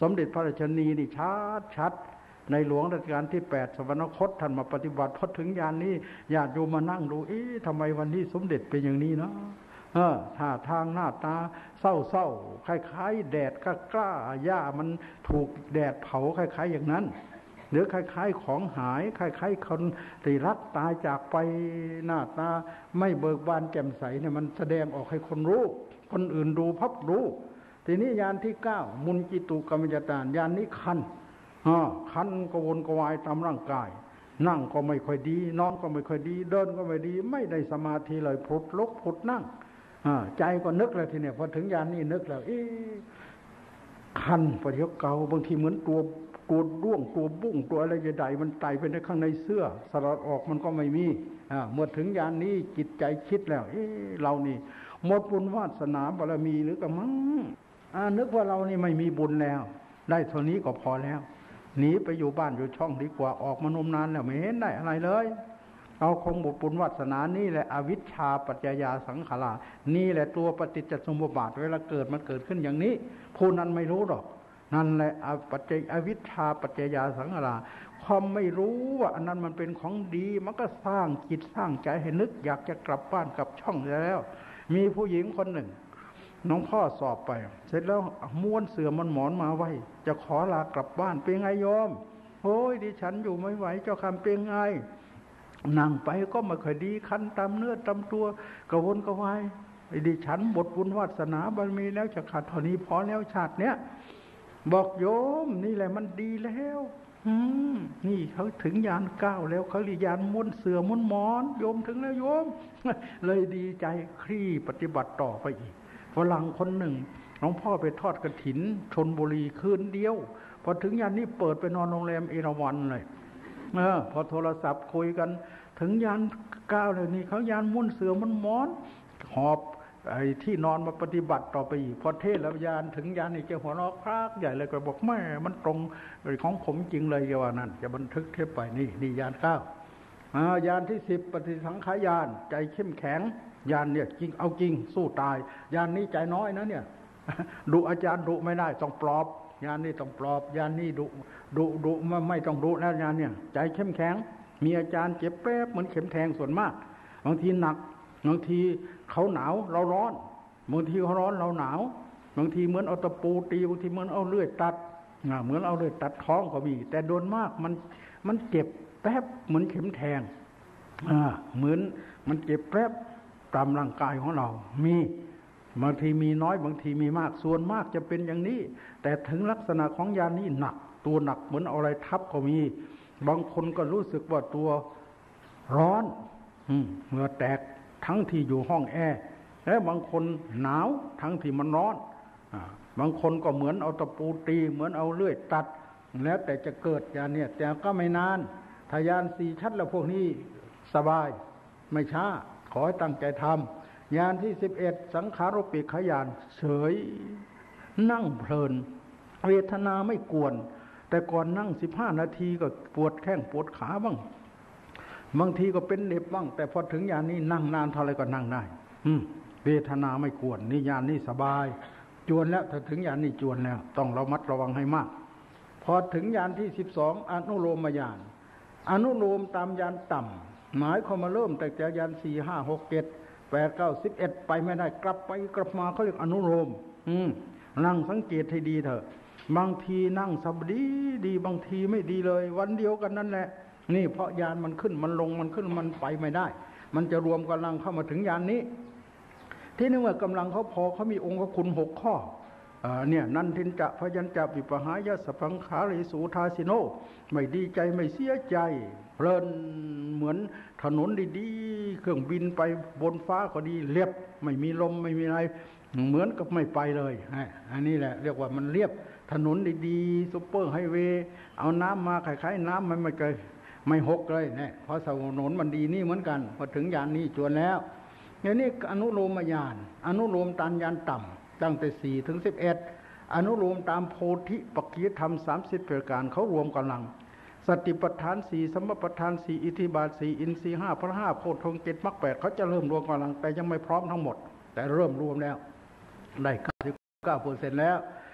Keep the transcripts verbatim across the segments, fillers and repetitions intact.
สมเด็จพระราชินีนี่ชัดชัดในหลวงรัชกาลที่แปดสวรรคตท่านมาปฏิบัติพอถึงยานนี้ญาติโยมมานั่งดูเอ๊ะทำไมวันนี้สมเด็จเป็นอย่างนี้เนาะเออท่าทางหน้าตาเศร้าๆคล้ายๆแดดกล้าๆหญ้ามันถูกแดดเผาคล้ายๆอย่างนั้นหรือคล้ายๆของหายคล้ายๆคนที่รักตายจากไปหน้าตาไม่เบิกบานแจ่มใสเนี่ยมันแสดงออกให้คนรู้คนอื่นดูพับรู้ทีนี้ยานที่เก้ามุนจิตุกรรมยตานยานนี้คันอ่าคันกวนกวายตามร่างกายนั่งก็ไม่ค่อยดีนอนก็ไม่ค่อยดีเดินก็ไม่ดีไม่ได้สมาธิเลยพุทลุกพุทนั่งอ่าใจก็นึกแล้วทีเนี้ยพอถึงยานนี้นึกแล้วเอ๊ะคันประเดี๋ยวเก่าบางทีเหมือนตัวตัวด้วงตัวบุ้งตัวอะไรใหญ่ๆมันไต่ไปในข้างในเสื้อสลัดออกมันก็ไม่มีอ่าเมื่อถึงยานนี้จิตใจคิดแล้วเอ๊ะเรานี่หมดบุญวาสนาบารมีหรือกะมั้งอ่านึกว่าเรานี่ไม่มีบุญแล้วได้เท่านี้ก็พอแล้วหนีไปอยู่บ้านอยู่ช่องดีกว่าออกมานมนานแล้วไม่เห็นได้อะไรเลยเอาคงบุญบุญวาสนานี่แหละอวิชชาปัจจยาสังขารนี่แหละตัวปฏิจจสมุปบาทเวลาเกิดมันเกิดขึ้นอย่างนี้ผู้นั้นไม่รู้หรอกนั่นแหละปัจจัยอวิชชาปัจจยาสังขารความไม่รู้ว่าอันนั้นมันเป็นของดีมันก็สร้างจิตสร้างใจให้นึกอยากจะกลับบ้านกลับช่องแล้วมีผู้หญิงคนหนึ่งน้องพ่อสอบไปเสร็จแล้วม้วนเสื่อมันหมอนมาไว้จะขอลากลับบ้านเป็นไงโยมโอ้ยดิฉันอยู่ไม่ไหวเจ้าคำเป็นไงนั่งไปก็ไม่ค่อยดีคันตามเนื้อตามตัวกระวนกระวายดิฉันหมดบุญวาสนาบารมีแล้วจะขาดเท่านี้พอแล้วชาติเนี้ยบอกโยมนี่แหละมันดีแล้วอืมนี่เขาถึงยานเก้าแล้วเขาเรียกยานม้วนเสื่อม้วนหมอนโยมถึงแล้วโยมเลยดีใจคลี่ปฏิบัติต่อไปอีกฝรั่งคนหนึ่งน้องพ่อไปทอดกฐินชลบุรีคืนเดียวพอถึงยานนี้เปิดไปนอนโรงแรมเอราวัณเลยเออพอโทรศัพท์คุยกันถึงยานเก้าเลยนี่เขายานม้วนเสือม้วนหมอนหอบไอ้ที่นอนมาปฏิบัติต่อไปอีกพอเทศแล้วยานถึงยานนี่จะหัวเราะครากใหญ่เลยก็บอกแม่มันตรงของผมจริงเลยแกว่านั่นจะบันทึกเทปไปนี่นี่ยานเก้าอ่ายานที่สิบปฏิสังขายานใจเข้มแข็งยานเนี่ยจริงเอาจริงสู้ตายยานนี้ใจน้อยนะเนี่ยดุอาจารย์ดุไม่ได้ต้องปลอบยานนี้ต้องปลอบยานนี้ดุดุดุไม่ไม่ต้องดุแล้วยานเนี่ยใจเข้มแข็งมีอาจารย์เจ็บแป๊บเหมือนเข็มแทงส่วนมากบางทีหนักบางทีเขาหนาวเราร้อนบางทีเขาร้อนเราหนาวบางทีเหมือนเอาตะปูตีบางทีเหมือนเอาเลื่อยตัดเหมือนเอาเลื่อยตัดท้องก็มีแต่โดนมากมันมันเจ็บแป๊บเหมือนเข็มแทงอ่าเหมือนมันเจ็บแป๊บตามร่างกายของเรามีบางทีมีน้อยบางทีมีมากส่วนมากจะเป็นอย่างนี้แต่ถึงลักษณะของยานี้หนักตัวหนักเหมือนเอาอะไรทับก็มีบางคนก็รู้สึกว่าตัวร้อนเหงื่อแตกทั้งที่อยู่ห้องแอร์และบางคนหนาวทั้งที่มันร้อนบางคนก็เหมือนเอาตะปูตีเหมือนเอาเลื่อยตัดแล้วแต่จะเกิดยานเนี่ยแต่ก็ไม่นานทายานสี่ชัดแล้วพวกนี้สบายไม่ช้าขอให้ตั้งใจทำยานที่สิบเอ็ดสังขารุปปิขยานเฉยนั่งเพลินเวทนาไม่กวนแต่ก่อนนั่งสิบห้านาทีก็ปวดแข้งปวดขาบ้างบางทีก็เป็นเหน็บบ้างแต่พอถึงยานนี้นั่งนานเท่าไรก็นั่งได้อืมเวทนาไม่กวนนี่ยานนี้สบายจวนแล้วถ้าถึงยานนี้จวนแล้วต้องระมัดระวังให้มากพอถึงยานที่สิบสองอนุโลมยานอนุโลมตามยานต่ำหมายความมาเริ่มแต่จากยานสี่ห้าหกเจ็ดแปดเก้าสิบเอ็ดไปไม่ได้กลับไปกลับมาเขาเรียกอนุโลมอืมนั่งสังเกตให้ดีเถอะบางทีนั่งสบดีดีบางทีไม่ดีเลยวันเดียวกันนั่นแหละนี่เพราะยานมันขึ้นมันลงมันขึ้นมันไปไม่ได้มันจะรวมกำลังเข้ามาถึงยานนี้ที่นี่ว่ากำลังเขาพอเขามีองค์คุณหกข้ออ่าเนี่ยนันทินจะพยัญจะวิปหายะสัพพังขาริสูทาสิโนไม่ดีใจไม่เสียใจเพลินเหมือนถนนดีๆเครื่องบินไปบนฟ้าก็ดีเรียบไม่มีลมไม่มีอะไรเหมือนกับไม่ไปเลยอันนี้แหละเรียกว่ามันเรียบถนนดีๆซุปเปอร์ไฮเวย์เอาน้ำมาคล้ายๆน้ำมันไม่เคยไม่หกเลยเนี่ยเพราะถนนมันดีนี่เหมือนกันพอถึงยานนี้จวนแล้วอย่างนี้อนุโลมยานอนุโลมตามยานต่ำตั้งแต่สี่ถึงสิบเอ็ดอนุโลมตามโพธิปัจจยธรรมสามสิบประการเขารวมกำลังสติปัฏฐานสี่สัมมาปัฏฐานสี่อิทธิบาทสี่อินทรีย์ห้าพระห้าโพชฌงค์เจ็ดมรรคแปดเขาจะเริ่มรวมกำลังแต่ยังไม่พร้อมทั้งหมดแต่เริ่มรวมแล้วได้เก้าสิบเก้าเปอร์เซ็นต์แล้ว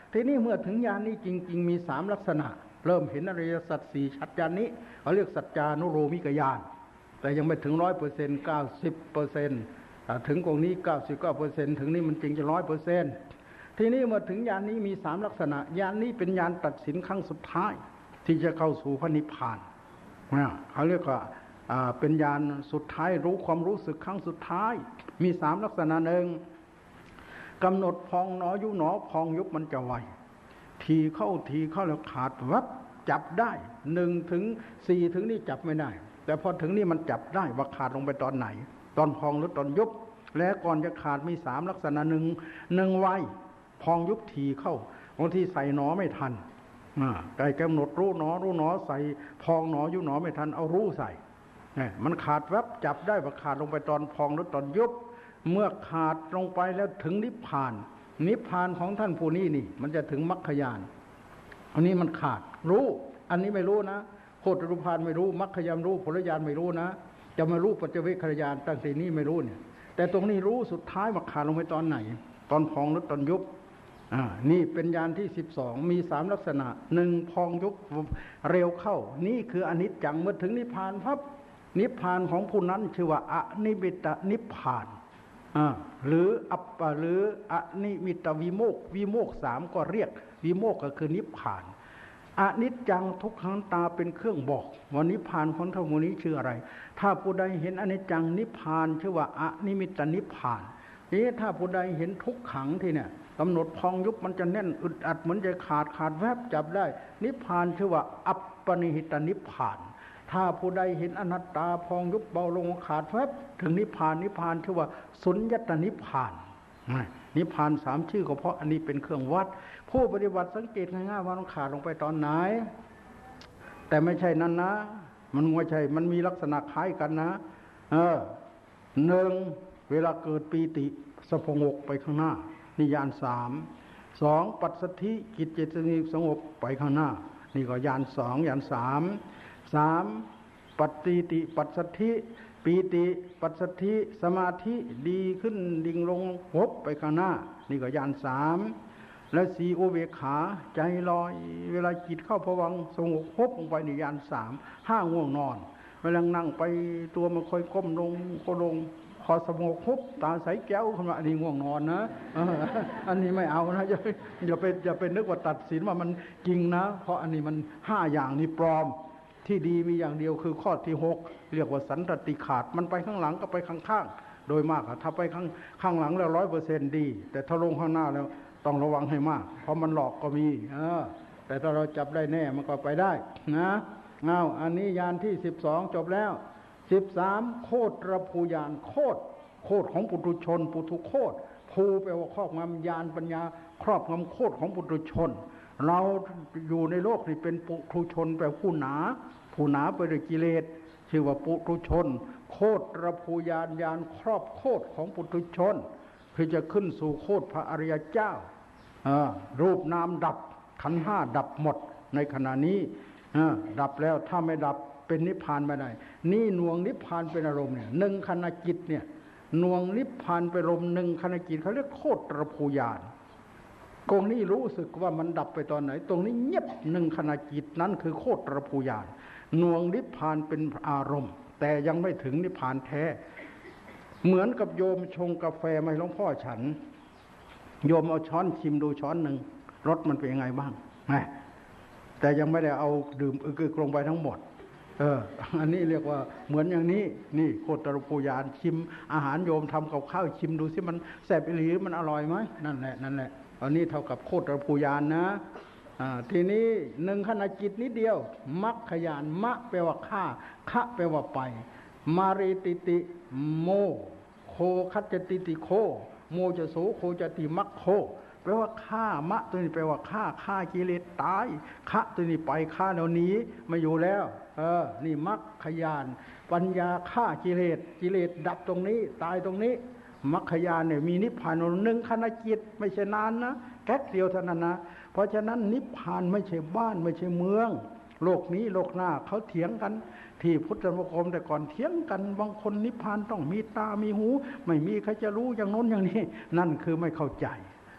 ทีนี้เมื่อถึงญาณนี้จริงๆมีสามลักษณะเริ่มเห็นอริยสัจสี่ชัดญาณนี้เขาเรียกสัจจานุโลมิกญาณแต่ยังไม่ถึงร้อยเปอร์เซ็นต์เก้าสิบเปอร์เซ็นต์ถึงตรงนี้เก้าสิบเก้าเปอร์เซ็นต์ถึงนี้มันจริงจะร้อยเปอร์เซ็นต์ทีนี้เมื่อถึงญาณนี้มีสามลักษณะญาณนี้เป็นญาณตัดสินครั้งสุดท้ายที่จะเข้าสู่พระนิพพานเขาเรียกว่าเป็นญาณสุดท้ายรู้ความรู้สึกครั้งสุดท้ายมีสามลักษณะหนึ่งกำหนดพองหนอยุหนอพองยุบมันจะไวทีเข้าทีเข้าแล้วขาดวับจับได้หนึ่งถึงสี่ถึงนี่จับไม่ได้แต่พอถึงนี่มันจับได้ว่าขาดลงไปตอนไหนตอนพองหรือตอนยุบและก่อนจะขาดมีสามลักษณะหนึ่งหนึ่งไวพองยุบทีเข้าบางทีใส่หนอไม่ทันไก่กำหนดรู้หนอรู้หนอใส่พองหนอยุหนอไม่ทันเอารู้ใส่มันขาดแวบจับได้ว่าขาดลงไปตอนพองหรือตอนยุบเมื่อขาดลงไปแล้วถึงนิพพานนิพพานของท่านผู้นี้นี่มันจะถึงมรรคญาณอันนี้มันขาดรู้อันนี้ไม่รู้นะโคตรรูปานไม่รู้มรรคญาณรู้ผลญาณไม่รู้นะจะมารู้ปัจเจเวคญาณตั้งแต่นี้ไม่รู้เนี่ยแต่ตรงนี้รู้สุดท้ายว่าขาดลงไปตอนไหนตอนพองหรือตอนยุบอ่านี่เป็นญาณที่สิบสองมีสามลักษณะหนึ่งพองยุบเร็วเข้านี่คืออนิจจังเมื่อถึงนิพพานพับนิพพานของผู้นั้นชื่อว่าอนิมิตนิพพานอ่าหรืออัปปะหรืออนิมิตวิโมกข์วิโมกข์สามก็เรียกวิโมกข์ก็คือนิพพานอนิจจังทุกขังตาเป็นเครื่องบอกว่านิพพานของท่านผู้นี้ชื่ออะไรถ้าผู้ใดเห็นอนิจจังนิพพานชื่อว่าอนิมิตนิพพานนี่ถ้าผู้ใดเห็นทุกขังที่เนี่ยกำหนดพองยุบมันจะแน่นอึดอัดเหมือนจะขาดขาดแวบจับได้นิพพานชื่อว่าอัปปนิหิตนิพพานถ้าผู้ใดเห็นอนัตตาพองยุบเบาลงขาดแวบถึงนิพพานนิพพานชื่อว่าสุญญตนิพพานนิพพานสามชื่อก็เพราะอันนี้เป็นเครื่องวัดผู้ปฏิบัติสังเกตง่ายๆว่ามันขาดลงไปตอนไหนแต่ไม่ใช่นั้นนะมันไม่ใช่มันมีลักษณะคล้ายกันนะเออหนึ่งเวลาเกิดปีติสะพงกไปข้างหน้านี่ญาณสามสองปัสสัทธิจิตเจตสิกสงบไปข้างหน้านี่ก็ญาณสองญาณสามสามปัตติติปัสสัทธิปีติปัสสัทธิสมาธิดีขึ้นดิ่งลงหบไปข้างหน้านี่ก็ญาณสามและสีอุเบกขาใจลอยเวลาจิตเข้าภวังค์สงบหบลงไปในญาณสามห้าง่วงนอนเวลานั่งไปตัวมันค่อยก้มลงก็ลงพอสงบหบตาใสแก้วขึ้นมาอันนี้ง่วงนอนนะอันนี้ไม่เอานะอย่าอย่าไปอย่าไปนึกว่าตัดสินว่ามันจริงนะเพราะอันนี้มันห้าอย่างนี้ปลอมที่ดีมีอย่างเดียวคือข้อที่หกเรียกว่าสันตติขาดมันไปข้างหลังก็ไปข้างๆโดยมากถ้าไปข้างข้างหลังแล้วร้อยเปอร์เซ็นต์ดีแต่ถ้าลงข้างหน้าแล้วต้องระวังให้มากเพราะมันหลอกก็มีเออแต่ถ้าเราจับได้แน่มันก็ไปได้นะเอาอันนี้ญาณที่สิบสองจบแล้วสิบสามโคตรภูญาณโคตรโคตรของปุถุชนปุถุโคตรภูแปลว่าครอบงำญาณปัญญาครอบงำโคตรของปุถุชนเราอยู่ในโลกนี่เป็นปุถุชนแปลผู้หนาผู้หนาไปด้วยกิเลสชื่อว่าปุถุชนโคตรภูญาณญาณครอบโคตรของปุถุชนคือจะขึ้นสู่โคตรพระอริยเจ้ารูปนามดับขันธ์ห้าดับหมดในขณะนี้ดับแล้วถ้าไม่ดับเป็นนิพพานไม่ได้นี่หน่วงนิพพานเป็นอารมณ์เนี่ยหนึ่งขณะจิตเนี่ยหน่วงนิพพานเป็นอารมณ์หนึ่งขณะจิตเขาเรียกโคตรภูญาณตรงนี้รู้สึกว่ามันดับไปตอนไหนตรงนี้เงียบหนึ่งขณะจิตนั้นคือโคตรภูญาณหน่วงนิพพานเป็นอารมณ์แต่ยังไม่ถึงนิพพานแท้เหมือนกับโยมชงกาแฟมาให้หลวงพ่อฉันโยมเอาช้อนชิมดูช้อนหนึ่งรสมันเป็นยังไงบ้างแต่ยังไม่ได้เอาดื่มอึกๆลงไปทั้งหมดเอออันนี้เรียกว่าเหมือนอย่างนี้นี่โคตรภูญาณชิมอาหารโยมทำกับข้าวชิมดูสิมันแซ่บหรือมันอร่อยไหมนั่นแหละนั่นแหละอันนี้เท่ากับโคตรภูญาณนะอ่าทีนี้หนึ่งขณะจิตนิดเดียวมัคคญาณมะแปลว่าฆ่าคะแปลว่าไปมาริติติโมโคคัจจติติโคโมจะโสโคจติมัคโคแปลว่าฆ่ามะตัวนี้แปลว่าฆ่าฆ่ากิเลสตายคะตัวนี้ไปฆ่าแล้วหนีไม่อยู่แล้วเออนี่มัคคญาณปัญญาฆ่ากิเลสกิเลสดับตรงนี้ตายตรงนี้มัคคญาณเนี่ยมีนิพพานหนึ่งขณะจิตไม่ใช่นานนะแค่เดียวเท่านั้นนะเพราะฉะนั้นนิพพานไม่ใช่บ้านไม่ใช่เมืองโลกนี้โลกหน้าเขาเถียงกันที่พุทธมคมแต่ก่อนเถียงกันบางคนนิพพานต้องมีตามีหูไม่มีใครจะรู้อย่างโน้นอย่างนี้นั่นคือไม่เข้าใจ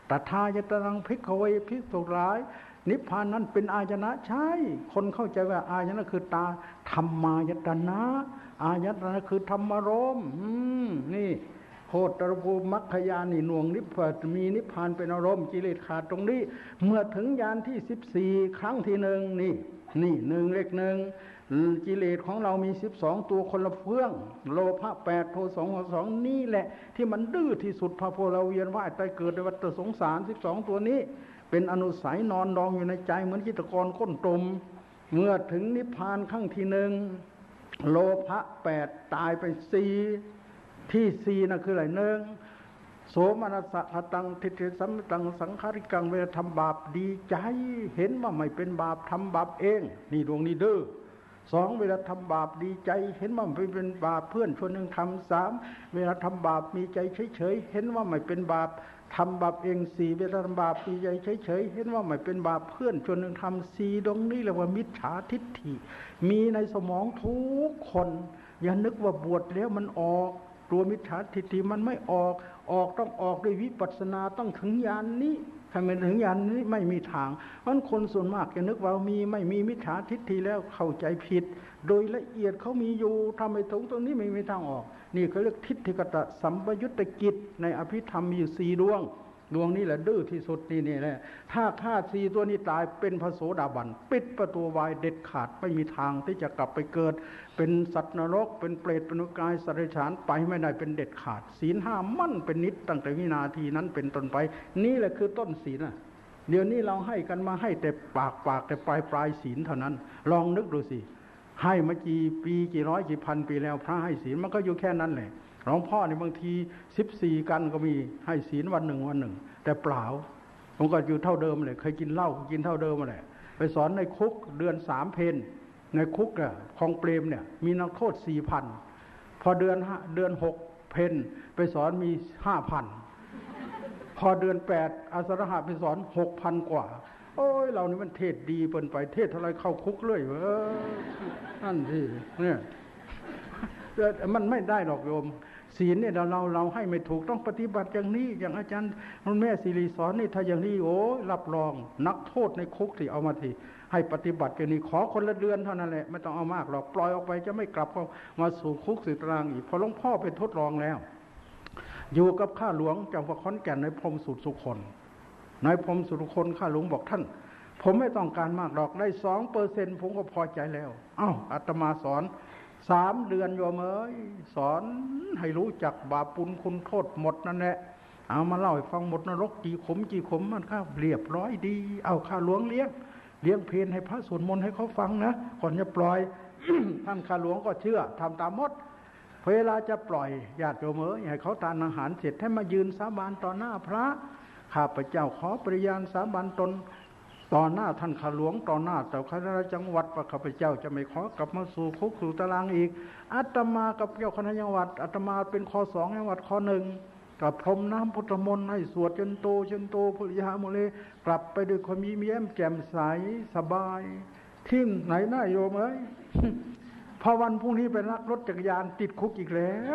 ตถายตนังภิกขเวภิกษุหลายนิพพานนั้นเป็นอายนะใช่คนเข้าใจว่าอายนะคือตาธรรมายตนะอายตนะคือธรรมารมณ์นี่โคตรภูมิมรรคญาณนี่หน่วงนิพพานมีนิพพานเป็นอารมณ์กิเลสขาดตรงนี้เมื่อถึงญาณที่สิบสี่ครั้งที่หนึ่งนี่นี่หนึ่งเลขหนึ่งกิเลสของเรามีสิบสองตัวคนละเฟื่องโลภะแปดโทสองสองนี่แหละที่มันดื้อที่สุดพาพวกเราเวียนว่ายตายเกิดในวัฏสงสารสิบสองตัวนี้เป็นอนุสัยนอนดองอยู่ในใจเหมือนจิตรกรก้นตมเมื่อถึงนิพพานครั้งที่หนึ่งโลภะแปดตายไปสี่ที่สี่นั่นคืออะไรหนึ่งโสมนัสสะหตังทิฏฐิสัมตังสังขาริกังเวลาทำบาปดีใจเห็นว่าไม่เป็นบาปทำบาปเองนี่ดวงนี้ดื้อสองเวลาทำบาปดีใจเห็นว่าไม่เป็นบาปเพื่อนชวนหนึ่งทำสามเวลาทำบาปมีใจเฉยๆเห็นว่าไม่เป็นบาปทำบาปเองสี่เวลาทำบาปมีใจเฉยๆเห็นว่าไม่เป็นบาปเพื่อนชวนหนึ่งทำสี่ตรงนี้เรียกว่ามิจฉาทิฏฐิมีในสมองทุกคนอย่านึกว่าบวชแล้วมันออกตัวมิจฉาทิฏฐิมันไม่ออกออกต้องออกด้วยวิปัสสนาต้องถึงญาณนี้ถ้าไม่ถึงญาณนี้ไม่มีทางเพราะคนส่วนมากจะนึกว่ามีไม่มีมิจฉาทิฏฐิแล้วเข้าใจผิดโดยละเอียดเขามีอยู่ทำให้ถึงตรงนี้ไม่มีทางออกนี่เขาเรียกทิฏฐิกตสัมปยุตตกิจในอภิธรรมมีอยู่สี่ดวงดวงนี้แหละดื้อที่สุดนี่นี่แหละถ้าฆ่าสี่ตัวนี้ตายเป็นพระโสดาบันปิดประตูวายเด็ดขาดไม่มีทางที่จะกลับไปเกิดเป็นสัตว์นรกเป็นเปรตเป็นนกายสัตว์เดรัจฉานไปไม่ได้เป็นเด็ดขาดศีลห้ามั่นเป็นนิจตั้งแต่วินาทีนั้นเป็นต้นไปนี่แหละคือต้นศีลนะเดี๋ยวนี้เราให้กันมาให้แต่ปากปากแต่ปลายปลายศีลเท่านั้นลองนึกดูสิให้มากี่ปีกี่ร้อยกี่พันปีแล้วพระให้ศีลมันก็อยู่แค่นั้นแหละหลวงพ่อในบางทีสิบสี่กันก็มีให้ศีลวันหนึ่งวันหนึ่งแต่เปล่าผมก็อยู่เท่าเดิมเลยเคยกินเหล้ากินเท่าเดิมมาแหละไปสอนในคุกเดือนสามเพนในคุกอะของเปรมเนี่ยมีนักโทษสี่พันพอเดือนเดือนหกเพนไปสอนมีห้าพันพอเดือนแปดอาสรหะไปสอนหกพันกว่าโอ้ยเรานี่มันเทศดีเปินไปเทศเท่าไรเข้าคุกเลยเออนั่นสิเนี่ยมันไม่ได้หรอกโยมศีลเนี่ยเราเราเราให้ไม่ถูกต้องปฏิบัติอย่างนี้อย่างอาจารย์รุ่นแม่ศิริสอนนี่ถ้าอย่างนี้โอ้รับรองนักโทษในคุกที่เอามาทีให้ปฏิบัติอย่างนี้ขอคนละเดือนเท่านั้นแหละไม่ต้องเอามากหรอกปล่อยออกไปจะไม่กลับเข้ามาสู่คุกสู่ตารางอีกพอหลวงพ่อไปทดลองแล้วอยู่กับข้าหลวงจังหวัดขอนแก่นในพรหมสุดสุคนในพรหมสุดสุคนข้าหลวงบอกท่านผมไม่ต้องการมากหรอกได้สองเปอร์เซ็นต์ผมก็พอใจแล้วอ้าวอาตมาสอนสามเดือนโยมเอ้ยสอนให้รู้จักบาปปุลคุณโทษหมดนั่นแหละเอามาเล่าให้ฟังหมดนรกกี่ขมกี่ขมมันข้าเรียบร้อยดีเอาข้าหลวงเลี้ยงเลี้ยงเพลให้พระสวดมนต์ให้เขาฟังนะก่อนจะปล่อย ท่านข้าหลวงก็เชื่อทำตามหมดเวลาจะปล่อยญาติโยมเอ้ยให้เขาทานอาหารเสร็จให้มายืนสาบานต่อหน้าพระข้าพเจ้าขอปริญาณสาบานตนต่อหน้าท่านข้าหลวงต่อหน้าเจ้าคณะจังหวัดว่าข้าพเจ้าจะไม่ขอกลับมาสู่คุกสู่ตารางอีกอาตมากับเจ้าคณะจังหวัดอาตมาเป็นข้อสองจังหวัดข้อหนึ่งกับพรมน้ำพุทธมนต์ให้สวดจนโตจนโตพุทธิยาโมเลกลับไปด้วยความมีแย้มแจ่มใสสบายที่ไหนน่าโยมเอ้ย พอวันพรุ่งนี้ไปรักรถจักรยานติดคุกอีกแล้ว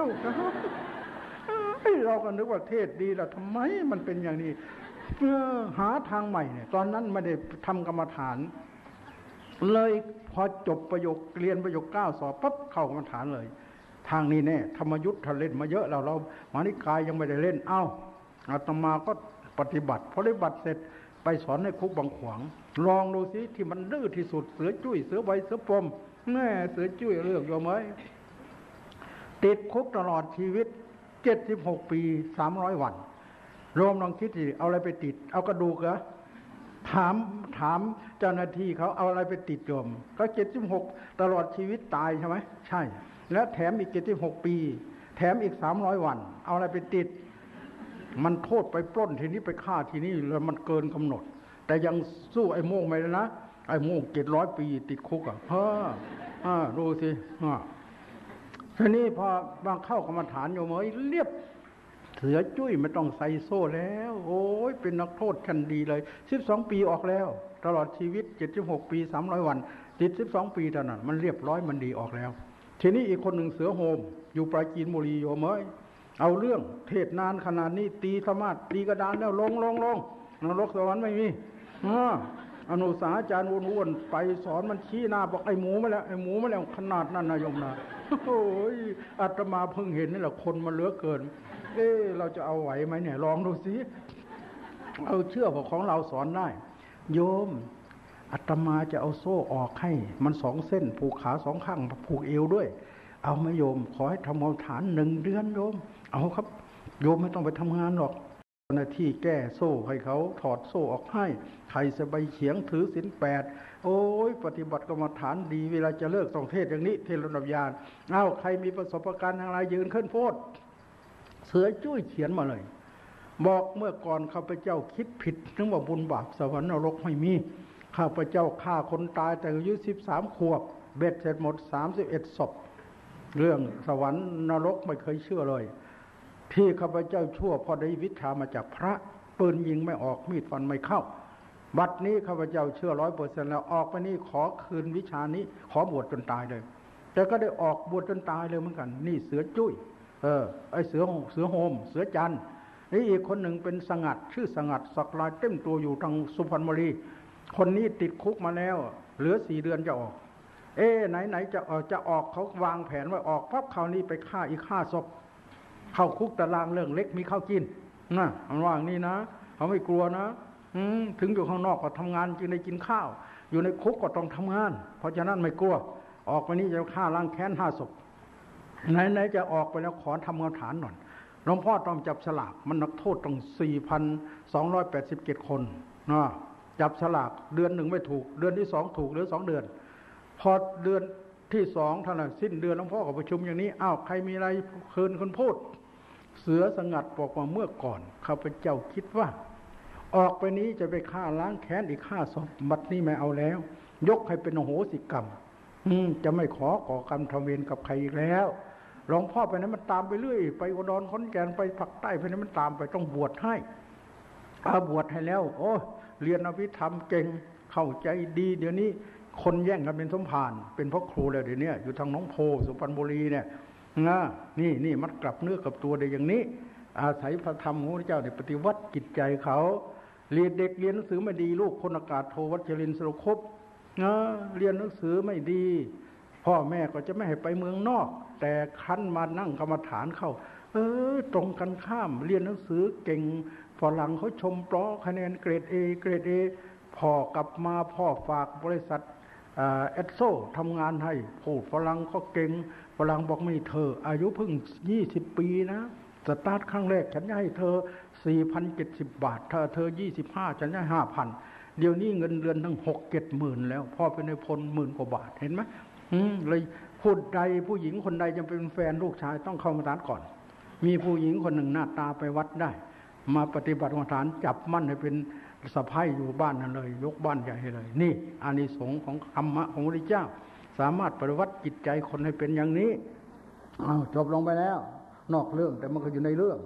เราก็นึกว่าเทศดีแล้วทำไมมันเป็นอย่างนี้หาทางใหม่เนี่ยตอนนั้นไม่ได้ทำกรรมฐานเลยพอจบประโยคเรียนประโยคเก้าสอบปั๊บเข้ากรรมฐานเลยทางนี้แน่ธรรมยุทธ์ท่านเล่นมาเยอะแล้วเรามานิกายยังไม่ได้เล่นเอ้าอาตมาก็ปฏิบัติพอปฏิบัติเสร็จไปสอนในคุกบางขวางลองดูสิที่มันดื้อที่สุดเสือจุ้ยเสือใบเสือปมแม่เสือจุ้ยเรื่องโยมเอ้ยติดคุกตลอดชีวิตเจ็ดสิบหกปีสามร้อยวันรวมลองคิดดิเอาอะไรไปติดเอากระดูกเหรอถามถามเจ้าหน้าที่เขาเอาอะไรไปติดโยมก็เจ็ดสิบหกตลอดชีวิตตายใช่ไหมใช่แล้วแถมอีกเจ็ดสิบหกปีแถมอีกสามร้อยวันเอาอะไรไปติดมันโทษไปปล้นทีนี้ไปฆ่าทีนี้แล้วมันเกินกำหนดแต่ยังสู้ไอ้โม่งไม่ได้นะไอ้โม่งเจ็ดร้อยปีติดคุกอ่ะเฮ้ออ่าดูสิอ่าทีนี้พอบางเข้ากรรมฐานโยมเอ้ยเรียบเสือจุ้ยไม่ต้องใส่โซ่แล้วโอ้ยเป็นนักโทษชั้นดีเลยสิบสองปีออกแล้วตลอดชีวิตเจ็ดสิบหกปีสามร้อยวันติดสิบสองปีเท่านั้นมันเรียบร้อยมันดีออกแล้วทีนี้อีกคนหนึ่งเสือโฮมอยู่ปราจีนบุรีโยมเอ้ยเอาเรื่องเทศนานขนาดนี้ตีธรรมะตีกระดานแล้วลงลงลงนรกสวรรค์ไม่มีอนุสาอาจารย์วนวนไปสอนมันชี้หน้าบอกไอ้หมูมาแล้วไอ้หมูมาแล้วขนาดนั้นนะโยมนะโอ้ยอาตมาเพิ่งเห็นนี่แหละคนมันเหลือเกินเอ๊ะเราจะเอาไหวไหมเนี่ยลองดูสิเอาเชื่อของเราสอนได้โยมอาตมาจะเอาโซ่ออกให้มันสองเส้นผูกขาสองข้างผูกเอวด้วยเอาไหมโยมขอให้ทำกรรมฐานหนึ่งเดือนโยมเอาครับโยมไม่ต้องไปทำงานหรอกหน้าที่แก้โซ่ให้เขาถอดโซ่ออกให้ใครสบายเฉียงถือศีลแปดโอ้ยปฏิบัติกรรมฐานดีเวลาจะเลิกต้องเทศอย่างนี้เทศระดับญาณเอ้าใครมีประสบการณ์อะไรยืนขึ้นโพดเสือจุ้ยเขียนมาเลยบอกเมื่อก่อนข้าพเจ้าคิดผิดนึกว่าบุญบาปสวรรค์นรกไม่มีข้าพเจ้าฆ่าคนตายแต่อายุสิบสามขวบเบ็ดเสร็จหมดสามสิบเอ็ดศพเรื่องสวรรค์นรกไม่เคยเชื่อเลยที่ข้าพเจ้าชั่วพอได้วิชามาจากพระปืนยิงไม่ออกมีดฟันไม่เข้าบัดนี้ข้าพเจ้าเชื่อร้อยเปอร์เซ็นต์แล้วออกไปนี่ขอคืนวิชานี้ขอบวชจนตายเลยแต่ก็ได้ออกบวชจนตายเลยเหมือนกันนี่เสือจุ้ยเออไอเสือเสือโฮมเสือจันทร์นี่อีกคนหนึ่งเป็นสงัดชื่อสงัดสักลายเต็มตัวอยู่ทางสุพรรณบุรีคนนี้ติดคุกมาแล้วเหลือสี่เดือนจะออกเอ๊ไหนไหนจะออกจะออกเขาวางแผนไว้ออกพับคราวนี้ไปฆ่าอีกฆ่าศพเข้าคุกตารางเรื่องเล็กมีข้าวกินนะมันว่าอย่างนี้นะเขาไม่กลัวนะถึงอยู่ข้างนอกก็ทำงานจึงได้กินข้าวอยู่ในคุกก็ต้องทำงานเพราะฉะนั้นไม่กลัวออกไปนี้จะฆ่าล้างแค้นห้าศพไหนไหนจะออกไปแล้วขอทำกรรมฐานหน่อยหลวงพ่อต้องจับฉลากมันนักโทษต้องสี่พันสองร้อยแปดสิบเจ็ดคนนะจับฉลากเดือนหนึ่งไม่ถูกเดือนที่สองถูกหรือสองเดือนพอเดือนที่สองเท่านั้นสิ้นเดือนหลวงพ่อก็ประชุมอย่างนี้อ้าวใครมีอะไรคืนคนพูดเสือสงัดบอกว่าเมื่อก่อนข้าพเจ้าคิดว่าออกไปนี้จะไปฆ่าล้างแค้นอีกฆ่าศพบัดนี้ไม่เอาแล้วยกให้เป็นโหสิกรรมอืมจะไม่ขอก่อกรรมทำเวรกับใครอีกแล้วหลวงพ่อไปนั้นมันตามไปเรื่อยไปอุดรขอนแก่นไปภาคใต้ไปนั้นมันตามไปต้องบวชให้อาบวชให้แล้วโอ้เรียนอภิธรรมเก่งเข้าใจดีเดี๋ยวนี้คนแย่งกันเป็นสมภารเป็นพ่อครูแล้วเดี๋ยวนี้อยู่ทางหนองโพสุพรรณบุรีเนี่ยนะนี่นี่มันกลับเนื้อกลับตัวได้อย่างนี้อาศัยพระธรรมของพระเจ้าในปฏิวัติจิตใจเขาเรียนเด็กเรียนหนังสือไม่ดีลูกพลอากาศโทวัชรินทร์สรุคบนะเรียนหนังสือไม่ดีพ่อแม่ก็จะไม่ให้ไปเมืองนอกแต่คั้นมานั่งกรรมฐานเข้าเออตรงกันข้ามเรียนหนังสือเก่งฝรั่งเขาชมปลอคะแนนเกรด A เกรด A พ่อกลับมาพ่อฝากบริษัทเอสโซทำงานให้พูดฝรั่งก็เก่งฝรั่งบอกไม่เธออายุเพิ่งยี่สิบปีนะสตาร์ทครั้งแรกฉันให้เธอ สี่พันเจ็ดสิบ บาทถ้าเธอยี่สิบห้าฉันให้ ห้าพัน เดี๋ยวนี้เงินเดือนทั้ง หกเจ็ด หมื่นแล้วพ่อเป็นนายพลหมื่นกว่าบาทเห็นไหมอืมเลยพูดใดผู้หญิงคนใดจะเป็นแฟนลูกชายต้องเข้ากรรมฐานก่อนมีผู้หญิงคนหนึ่งหน้าตาไปวัดได้มาปฏิบัติกรรมฐานจับมั่นให้เป็นสะใภ้อยู่บ้านนั่นเลยยกบ้านใหญ่เลยนี่อานิสงส์ของธรรมะของพระพุทธเจ้าสามารถปฏิวัติจิตใจคนให้เป็นอย่างนี้อ้าวจบลงไปแล้วนอกเรื่องแต่มันก็อยู่ในเรื่อง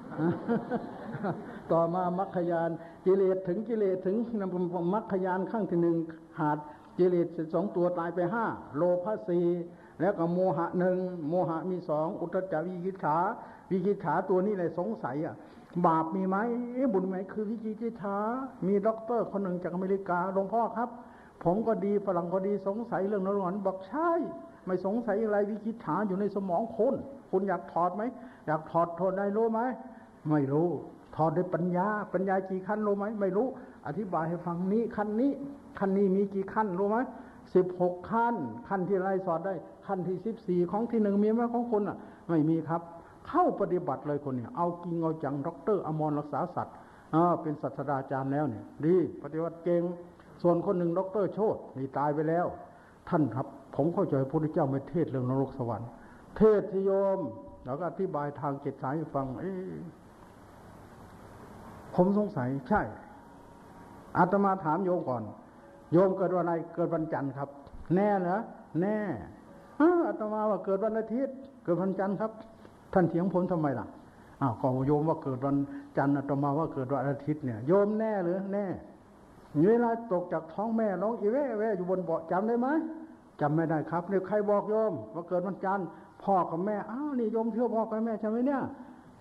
ต่อมามรรคญาณกิเลสถึงกิเลสถึงมรรคญาณขั้นที่หนึ่งขาดกิเลสสองตัวตายไปห้าโลภะสี่แล้วก็โมหะหนึ่งโมหะมีสองอุทธัจจะวิจิกิจฉาวิจิกิจฉาตัวนี้เลยสงสัยอ่ะบาปมีไหมบุญไหมคือวิจิกิจฉามีด็อกเตอร์คนหนึ่งจากอเมริกาหลวงพ่อครับผมก็ดีฝรั่งก็ดีสงสัยเรื่องนรกบอกใช่ไม่สงสัยอะไรวิจิกิจฉาอยู่ในสมองคนคุณอยากถอดไหมอยากถอดถอดได้รู้ไหมไม่รู้ถอดด้วยปัญญาปัญญากี่ขั้นรู้ไหมไม่รู้อธิบายให้ฟังนี้ขั้นนี้ขั้นนี้มีกี่ขั้นรู้ไหมสิบหกขั้นขั้นที่ไรสอดได้ขั้นที่สิบสี่ของที่หนึ่งมีไหมของคุณอ่ะไม่มีครับเข้าปฏิบัติเลยคนเนี่ยเอากิงเอาจังด็อกเตอร์อมรรักษาสัตว์อ่าเป็นศาสตราจารย์แล้วเนี่ยดีปฏิบัติเก่งส่วนคนหนึ่งด็อกเตอร์โชตินี่ตายไปแล้วท่านครับผมเข้าใจพระพุทธเจ้าไม่เทศเรื่องนรกสวรรค์เทศที่โยมแล้วก็อธิบายทางเจ็ดสายให้ฟังเอ๊ะผมสงสัยใช่อาตมาถามโยมก่อนโยมเกิดวันไหนเกิดวันจันทร์ครับแน่เหรอแน่อาตมาว่าเกิดวันอาทิตย์เกิดวันจันทร์ครับท่านเถียงผมทำไมล่ะอ้าวก็โยมว่าเกิดวันจันทร์อาตมาว่าเกิดวันอาทิตย์เนี่ยโยมแน่หรือแน่เวลาตกจากท้องแม่ร้องอีแว่แว่อยู่บนเบาะจำได้ไหมจำไม่ได้ครับเนี่ยใครบอกโยมว่าเกิดวันจันทร์พ่อกับแม่อ้าวนี่โยมเชื่อพ่อกับแม่ใช่ไหมเนี่ย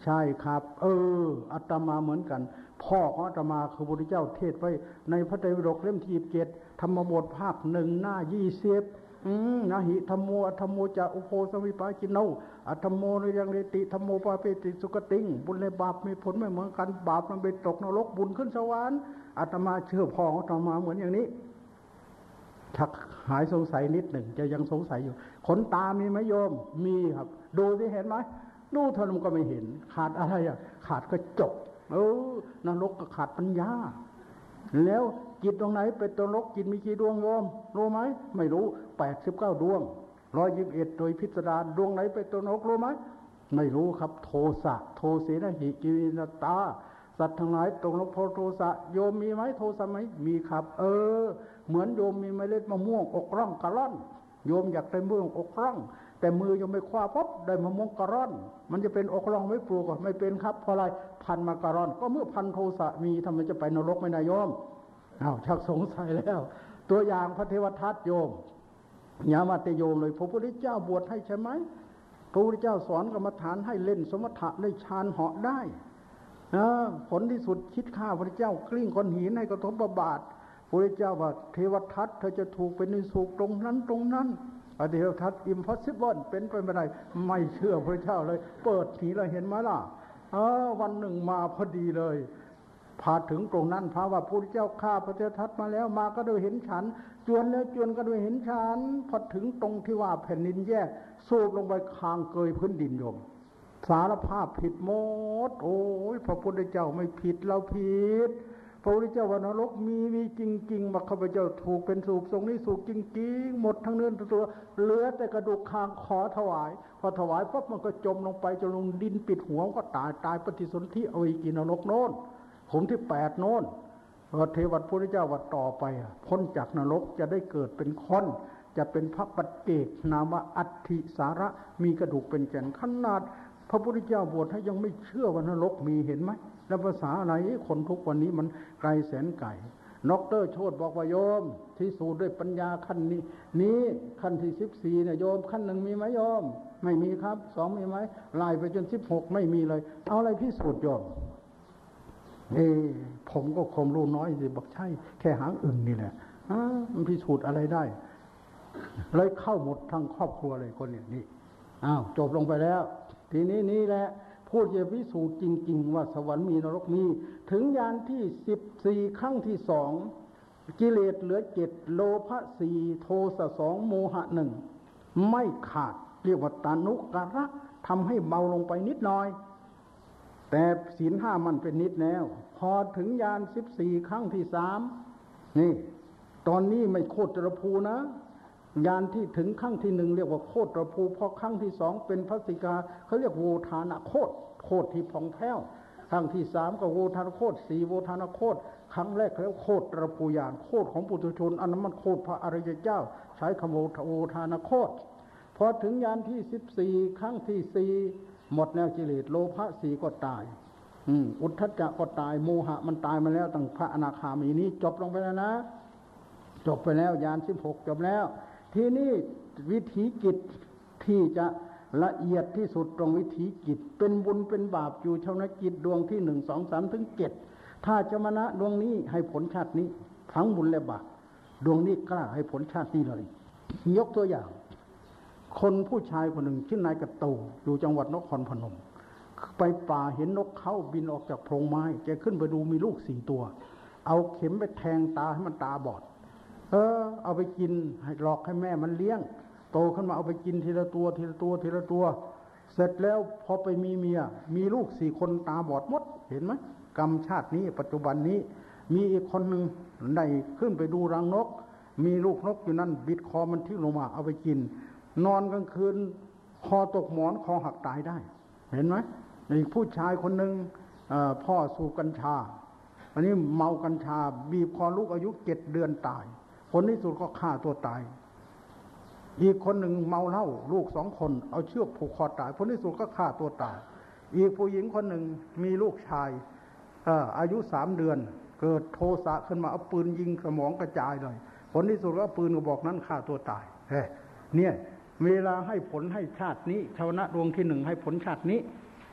ใช่ครับเอออาตมาเหมือนกันพ่อของอาตมาคือพระพุทธเจ้าเทศไว้ในพระไตรปิฎกเล่มที่ยี่สิบเจ็ดธรรมบทภาคหนึ่งหน้ายี่สิบอืมนะหิธรรมโมธรรมโมจะอุโภสมิปาจิโนอัตธรรมโมนยังเรติธรรมโมปาเปติสุกติงบุญและบาปมีผลไม่เหมือนกันบาปมันไปตกนรกบุญขึ้นสวรรค์อาตมาเชื่อพ่อของอาตมาเหมือนอย่างนี้ชักหายสงสัยนิดหนึ่งจะยังสงสัยอยู่ขนตามีไหมโยมมีครับดูสิเห็นไหมดูเท่านั้นก็ไม่เห็นขาดอะไรอ่ะขาดกระจกเออนรกก็ขาดปัญญาแล้วจิตตรงไหนเป็นตัวนรกจิตมีกี่ดวงโยมรู้ไหมไม่รู้แปดสิบเก้าดวงร้อยยี่สิบเอ็ดโดยพิสดารดวงไหนเป็นตัวนรกรู้ไหมไม่รู้ครับโทสะโทเสนหิกิวินตาสัตว์ทั้งหลายตรงนรกเพราะโทสะโยมมีไหมโทสะไหมมีครับเออเหมือนโยมมีเมล็ดมะม่วงอกร่องกระร่อนโยมอยากได้มะม่วงอกร่องแต่มือยังไม่คว้าปั๊บได้มะม่วงกระร่อนมันจะเป็นอกร่องไม่ปลูกไม่เป็นครับเพราะอะไรพันมากระร่อนก็เมื่อพันโทสะมีทำไมจะไปนรกไม่นายโยมอ้าวชักสงสัยแล้วตัวอย่างพระเทวทัตโยมยามาเตโยมเลยพระพุทธเจ้าบวชให้ใช่ไหมพระพุทธเจ้าสอนกรรมฐานให้เล่นสมถะได้ฌานเหาะได้ผลที่สุดคิดฆ่าพระเจ้ากลิ้งก้อนหินให้กระทบประบาทพระเจ้าว่าเทวทัตเธอจะถูกเป็นในสุขตรงนั้นตรงนั้นเทวทัต impossible เป็นไปไม่ได้ไม่เชื่อพระเจ้าเลยเปิดทีเราเห็นไหมล่ะเออวันหนึ่งมาพอดีเลยพาถึงตรงนั้นพระว่าพระเจ้าฆ่าพระเทวทัตมาแล้วมาก็โดยเห็นฉันจวนแล้วจวนก็โดยเห็นฉันพอถึงตรงที่ว่าแผ่นดินแยกสูบลงไปคางเกยพื้นดินโยมสารภาพผิดหมดโอ้ยพระพุทธเจ้าไม่ผิดเราผิดพระพุทธเจ้าว่านรกมีมีจริงๆว่าข้าพเจ้าถูกเป็นสูบทรงนี้สูบจริงๆหมดทั้งเนื้อตัวเหลือแต่กระดูกคางขอถวายพอถวายปั๊บมันก็จมลงไปจนลงดินปิดหัวก็ตายตายปฏิสนธิเอาอีกินนรกโน้นผมที่แปดโน้นพระเทวทัตพุทธเจ้าว่าต่อไปพ้นจากนรกจะได้เกิดเป็นคนจะเป็นพระปัจเจกนามอัตถิสาระมีกระดูกเป็นแก่นขนาดพระพุทธเจ้าบวชให้ยังไม่เชื่อว่านรกมีเห็นไหมแล้วภาษาอะไรคนทุกวันนี้มันไกลแสนไกลดร.โชติบอกว่าโยมที่สูตรด้วยปัญญาขั้นนี้นี้ขั้นที่สิบสี่เนี่ยโยมขั้นหนึ่งมีไหมโยมไม่มีครับสองมีไหมไล่ไปจนสิบหกไม่มีเลยเอาอะไรพิสูจน์โยมเออผมก็คงรู้น้อยสิบอกใช่แค่หางอึ่งนี่แหละอ้ามันพิสูจน์อะไรได้เลยเข้าหมดทั้งครอบครัวเลยคนเนี่ยนี่อ้าวจบลงไปแล้วทีนี้นี่แหละพูดจะพิสูจน์จริงๆว่าสวรรค์มีนรกมีถึงยานที่สิบสี่ครั้งที่สองกิเลสเหลือเจ็ดโลภะสี่โทสะสองโมหะหนึ่งไม่ขาดเรียกว่าตานุกระทำให้เบาลงไปนิดหน่อยแต่ศีลห้ามันเป็นนิดแล้วพอถึงยานสิบสี่ครั้งที่สามนี่ตอนนี้ไม่โคตรภูนะยานที่ถึงขั้งที่หนึ่งเรียกว่าโคตรภูพอขั้งที่สองเป็นพระสิกาเขาเรียกโวทานะโคตรโคตรที่ผ่องแผ้วขั้งที่สามก็โวทานะโคตรสี่โวทานะโคตรครั้งแรกแล้วโคตรภูยานโคตรของปุถุชนอันนั้นมันโคตรพระอริยเจ้าใช้คำโวทานะโคตรพอถึงยานที่สิบสี่ครั้งที่สี่หมดแนวกิเลสโลภะสี่ก็ตายอืมอุทธัจจะก็ตายโมหะมันตายมาแล้วตั้งพระอนาคามีนี้จบลงไปแล้วนะจบไปแล้วยานสิบหกจบแล้วที่นี่วิถีจิตที่จะละเอียดที่สุดตรงวิถีจิตเป็นบุญเป็นบาปอยู่ชาวนาจิตดวงที่หนึ่งสองสามถึงเจ็ดถ้าจะมณะดวงนี้ให้ผลชาตินี้ทั้งบุญและบาปดวงนี้กล้าให้ผลชาตินี้เลยยกตัวอย่างคนผู้ชายคนหนึ่งชื่อนายกระตูอยู่จังหวัดนครพนมไปป่าเห็นนกเขาบินออกจากโพรงไม้แกขึ้นไปดูมีลูกสี่ตัวเอาเข็มไปแทงตาให้มันตาบอดเออเอาไปกินให้หลอกให้แม่มันเลี้ยงโตขึ้นมาเอาไปกินทีละตัวทีละตัวทีละตัวเสร็จแล้วพอไปมีเมียมีลูกสี่คนตาบอดหมดเห็นไหมกรรมชาตินี้ปัจจุบันนี้มีอีกคนหนึ่งได้ขึ้นไปดูรังนกมีลูกนกอยู่นั่นบิดคอมันทิ้งลงมาเอาไปกินนอนกลางคืนคอตกหมอนคอหักตายได้เห็นไหมอีกผู้ชายคนหนึ่งพ่อสูบกัญชาอันนี้เมากัญชาบีบคอลูกอายุเจ็ดเดือนตายผลที่สุดก็ฆ่าตัวตายอีกคนหนึ่งเมาเหล้าลูกสองคนเอาเชือกผูกคอตายผลที่สุดก็ฆ่าตัวตายอีกผู้หญิงคนหนึ่งมีลูกชายอายุสามเดือนเกิดโทสะขึ้นมาเอาปืนยิงสมองกระจายเลยผลที่สุดก็ปืนกระบอกนั้นฆ่าตัวตายเนี่ยเวลาให้ผลให้ชาตินี้ชาวนะดวงที่หนึ่งให้ผลชาตินี้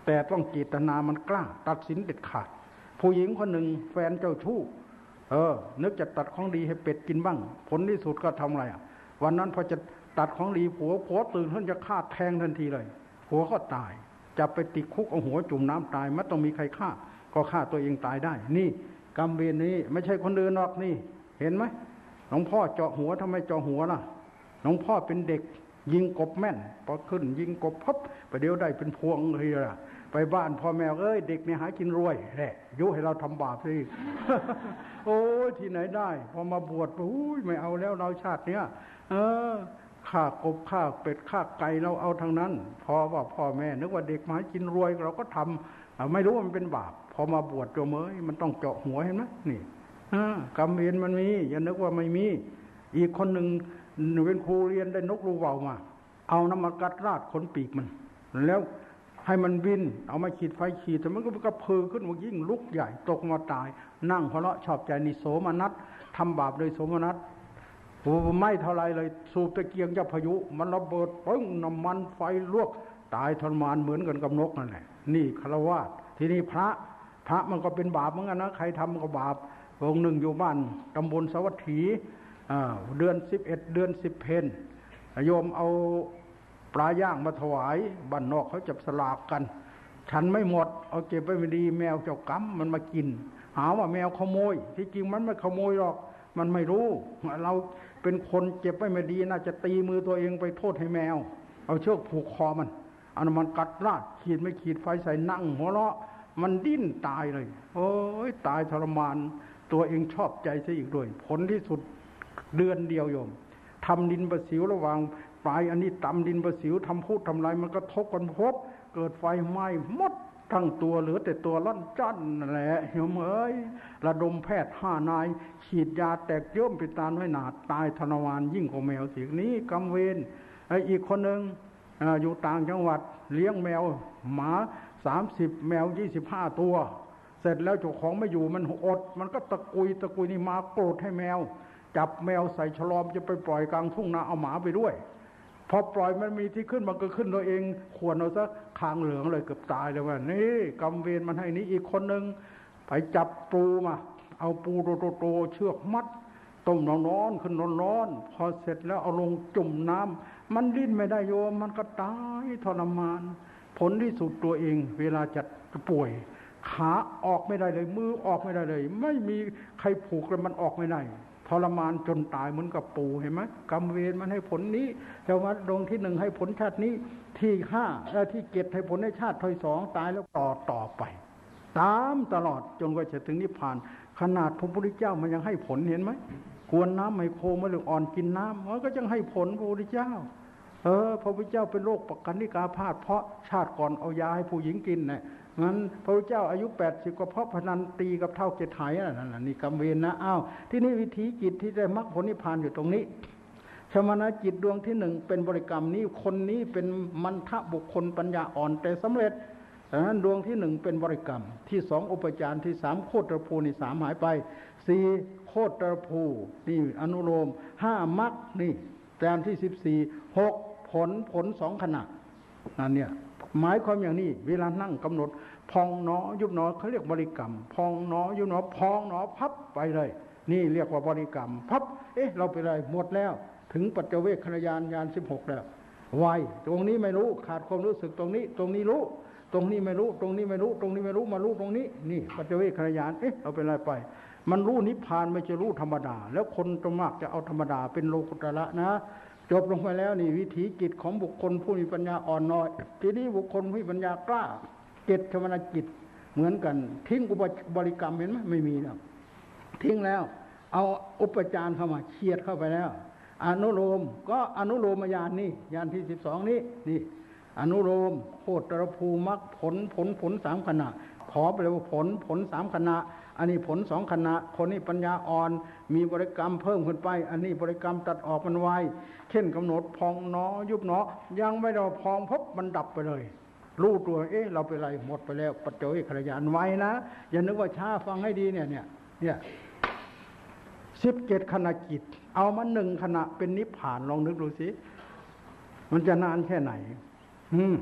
แต่ต้องเจตนามันกล้าตัดสินเด็ดขาดผู้หญิงคนหนึ่งแฟนเจ้าชู้เออนึกจะตัดของดีให้เป็ดกินบ้างผลที่สุดก็ทำอะไรอ่ะวันนั้นพอจะตัดของดีผัวผัวตื่นขึ้นจะฆ่าแทงทันทีเลยผัวก็ตายจะไปติดคุกเอาหัวจุ่มน้ำตายไม่ต้องมีใครฆ่าก็ฆ่าตัวเองตายได้นี่กรรมเวรนี้ไม่ใช่คนอื่นหรอกนี่เห็นไหมหลวงพ่อเจาะหัวทำไมเจาะหัวล่ะหลวงพ่อเป็นเด็กยิงกบแม่นพอขึ้นยิงกบพับไปเดี๋ยวได้เป็นพวงเลยล่ะไปบ้านพ่อแม่เอ้ยเด็กเนี่ยหากินรวยแหละยุให้เราทำบาปสิ โอ้ยที่ไหนได้พอมาบวชอุ้ยไม่เอาแล้วเราชาติเนี้ยเออฆ่ากบฆ่าเป็ดฆ่าไก่เราเอาทางนั้นพอว่าพ่อแม่นึกว่าเด็กมากินรวยเราก็ทำไม่รู้ว่ามันเป็นบาปพอมาบวชโยมเอ้ยมันต้องเจาะหัวเห็นไหมนี่กรรมเวรมันมีอย่านึกว่าไม่มีอีกคนหนึ่งเป็นครูเรียนได้นกรูเบามาเอาน้ำมันกัดราดขนปีกมันแล้วให้มันบินเอามาขีดไฟขีดแต่มันก็กระเพือขึ้นมันยิ่งลุกใหญ่ตกมาตายนั่งเพราะชอบใจนิโสมนัสทำบาปโดยโสมนัสไม่เท่าไรเลยสูบตะเกียงจะพายุมันระเบิดปึ้งน้ำมันไฟลวกตายทรมานเหมือนกันกับนกนั่นแหละนี่ฆราวาสทีนี้พระพระมันก็เป็นบาปเหมือนกันนะใครทำก็บาปองค์หนึ่งอยู่บ้านตำบลสวัสดีเดือนสิบเอ็ดเดือนสิบเพนโยมเอาปลาย่างมาถวายบ้านนอกเขาจับสลากกันฉันไม่หมดเอาเก็บไว้ไม่ดีแมวเจ้ากรรมมันมากินหาว่าแมวขโมยที่จริงมันไม่ขโมยหรอกมันไม่รู้เราเป็นคนเก็บไว้ไม่ดีน่าจะตีมือตัวเองไปโทษให้แมวเอาเชือกผูกคอมันเอาน้ำมันกัดราดขีดไม่ขีดไฟใส่นั่งหัวเราะมันดิ้นตายเลยโอ้ยตายทรมานตัวเองชอบใจซะอีกด้วยผลที่สุดเดือนเดียวโยมทำดินประสิวระหว่างปลายอันนี้ตำดินประสิวทำพูดทำไรมันก็ทบกันพบเกิดไฟไหม้หมดทั้งตัวเหลือแต่ตัวล่อนจั่นนั่นแหละโยมเอ้ยระดมแพทย์ห้านายฉีดยาแตกเยิ้มไปตามไว้หนาตายทรมานยิ่งกว่าแมวสินี้กำเวรไอ้อีกคนหนึ่งอยู่ต่างจังหวัดเลี้ยงแมวหมาสามสิบแมวยี่สิบห้าตัวเสร็จแล้วเจ้าของไม่อยู่มันอดมันก็ตะกุยตะกุยนี่มาโกรธให้แมวจับแมวใส่ฉลอมจะไปปล่อยกลางทุ่งนาเอาหมาไปด้วยพอปล่อยมันมีที่ขึ้นมันก็ขึ้นตัวเองขวนเอาซะคางเหลืองเลยเกือบตายเลยว่านี่กำเวรมันให้นี้อีกคนหนึ่งไปจับปูมาเอาปูโตๆเชือกมัดต้มนอนๆขึ้นนอนๆพอเสร็จแล้วเอาลงจุ่มน้ำมันดิ้นไม่ได้โยมมันก็ตายทรมานผลที่สุดตัวเองเวลาจะป่วยขาออกไม่ได้เลยมือออกไม่ได้เลยไม่มีใครผูกเลยมันออกไม่ได้ทรมานจนตายเหมือนกับปูเห็นไหมกรรมเวรมันให้ผลนี้แต่ว่าดวงที่หนึ่งให้ผลชาตินี้ที่ห้าและที่เจ็ดให้ผลในชาติที่สองตายแล้วต่อต่อไปตามตลอดจนกว่าจะถึงนิพพานขนาดพระพุทธเจ้ามันยังให้ผลเห็นไหมกวนน้ำไมโครมะเร็งอ่อนกินน้ำมันก็ยังให้ผลพระพุทธเจ้าเออพระพุทธเจ้าเป็นโรคปกันนิกาพาธเพราะชาติก่อนเอายาให้ผู้หญิงกินเนี่ยงั้นพระพุทธเจ้าอายุแปดสิบก็เพราะพนันตีกับเท่าเกศไหนั่นน่ะนี่กรรมเวรนะอ้าวที่นี่วิธีจิตที่ได้มรรคผลนิพพานอยู่ตรงนี้ชมนะจิตดวงที่หนึ่งเป็นบริกรรมนี้คนนี้เป็นมันทะบุคคลปัญญาอ่อนแต่สำเร็จดังนั้นดวงที่หนึ่งเป็นบริกรรมที่สองอุปจารที่สามโคตรภูนี่สามหายไปสี่โคตรภูนี่อนุโลมห้ามรรคนี่แตนที่สิบสี่หกผลผลสองขณะนั่นเนี่ยหมายความอย่างนี้เวลานั่งกำหนดพองหนอยุบหนอเขาเรียกบริกรรมพองหนอยุบหนอพองหนอพับไปเลยนี่เรียกว่าบริกรรมพับเอ๊ะเราไปเลยหมดแล้วถึงปัจเจเวคขณญาณญาณสิบหกแล้วไวตรงนี้ไม่รู้ขาดความรู้สึกตรงนี้ตรงนี้รู้ตรงนี้ไม่รู้ตรงนี้ไม่รู้ตรงนี้ไม่รู้มารู้ตรงนี้นี่ปัจเจเวคขณญาณเอ๊ะเราไปอะไรไปมันรู้นิพพานไม่ใช่รู้ธรรมดาแล้วคนตรงมากจะเอาธรรมดาเป็นโลกุตระนะจบลงไปแล้วนี่วิถีจิตของบุคคลผู้มีปัญญาอ่อนน้อยทีนี้บุคคลผู้มีปัญญากล้าเจตชวนาจิตเหมือนกันทิ้งอุปบริกรรมเห็นไหมไม่มีแล้วทิ้งแล้วเอาอุปจารเข้ามาเฉียดเข้าไปแล้วอนุโลมก็อนุโลมญาณนี่ญาณที่สิบสองนี้นี่อนุโลมโคตรภูมรรคผลผลผลสามขณะขอไปเลยว่าผลผลสามขณะอันนี้ผลสองขณะคนนี้ปัญญาอ่อนมีบริกรรมเพิ่มขึ้นไปอันนี้บริกรรมตัดออกมันไวเช่นกำหนดพองหนอยุบหนอยังไม่ได้พองพบมันดับไปเลยรู้ตัวเอ๊ะเราไปอะไรหมดไปแล้วปัจเจเวคขณญาณไวนะอย่านึกว่าช้าฟังให้ดีเนี่ยเนี่ยเนี่ยสิบเจ็ดขณะจิตเอามาหนึ่งขณะเป็นนิพพานลองนึกดูสิมันจะนานแค่ไหนอืม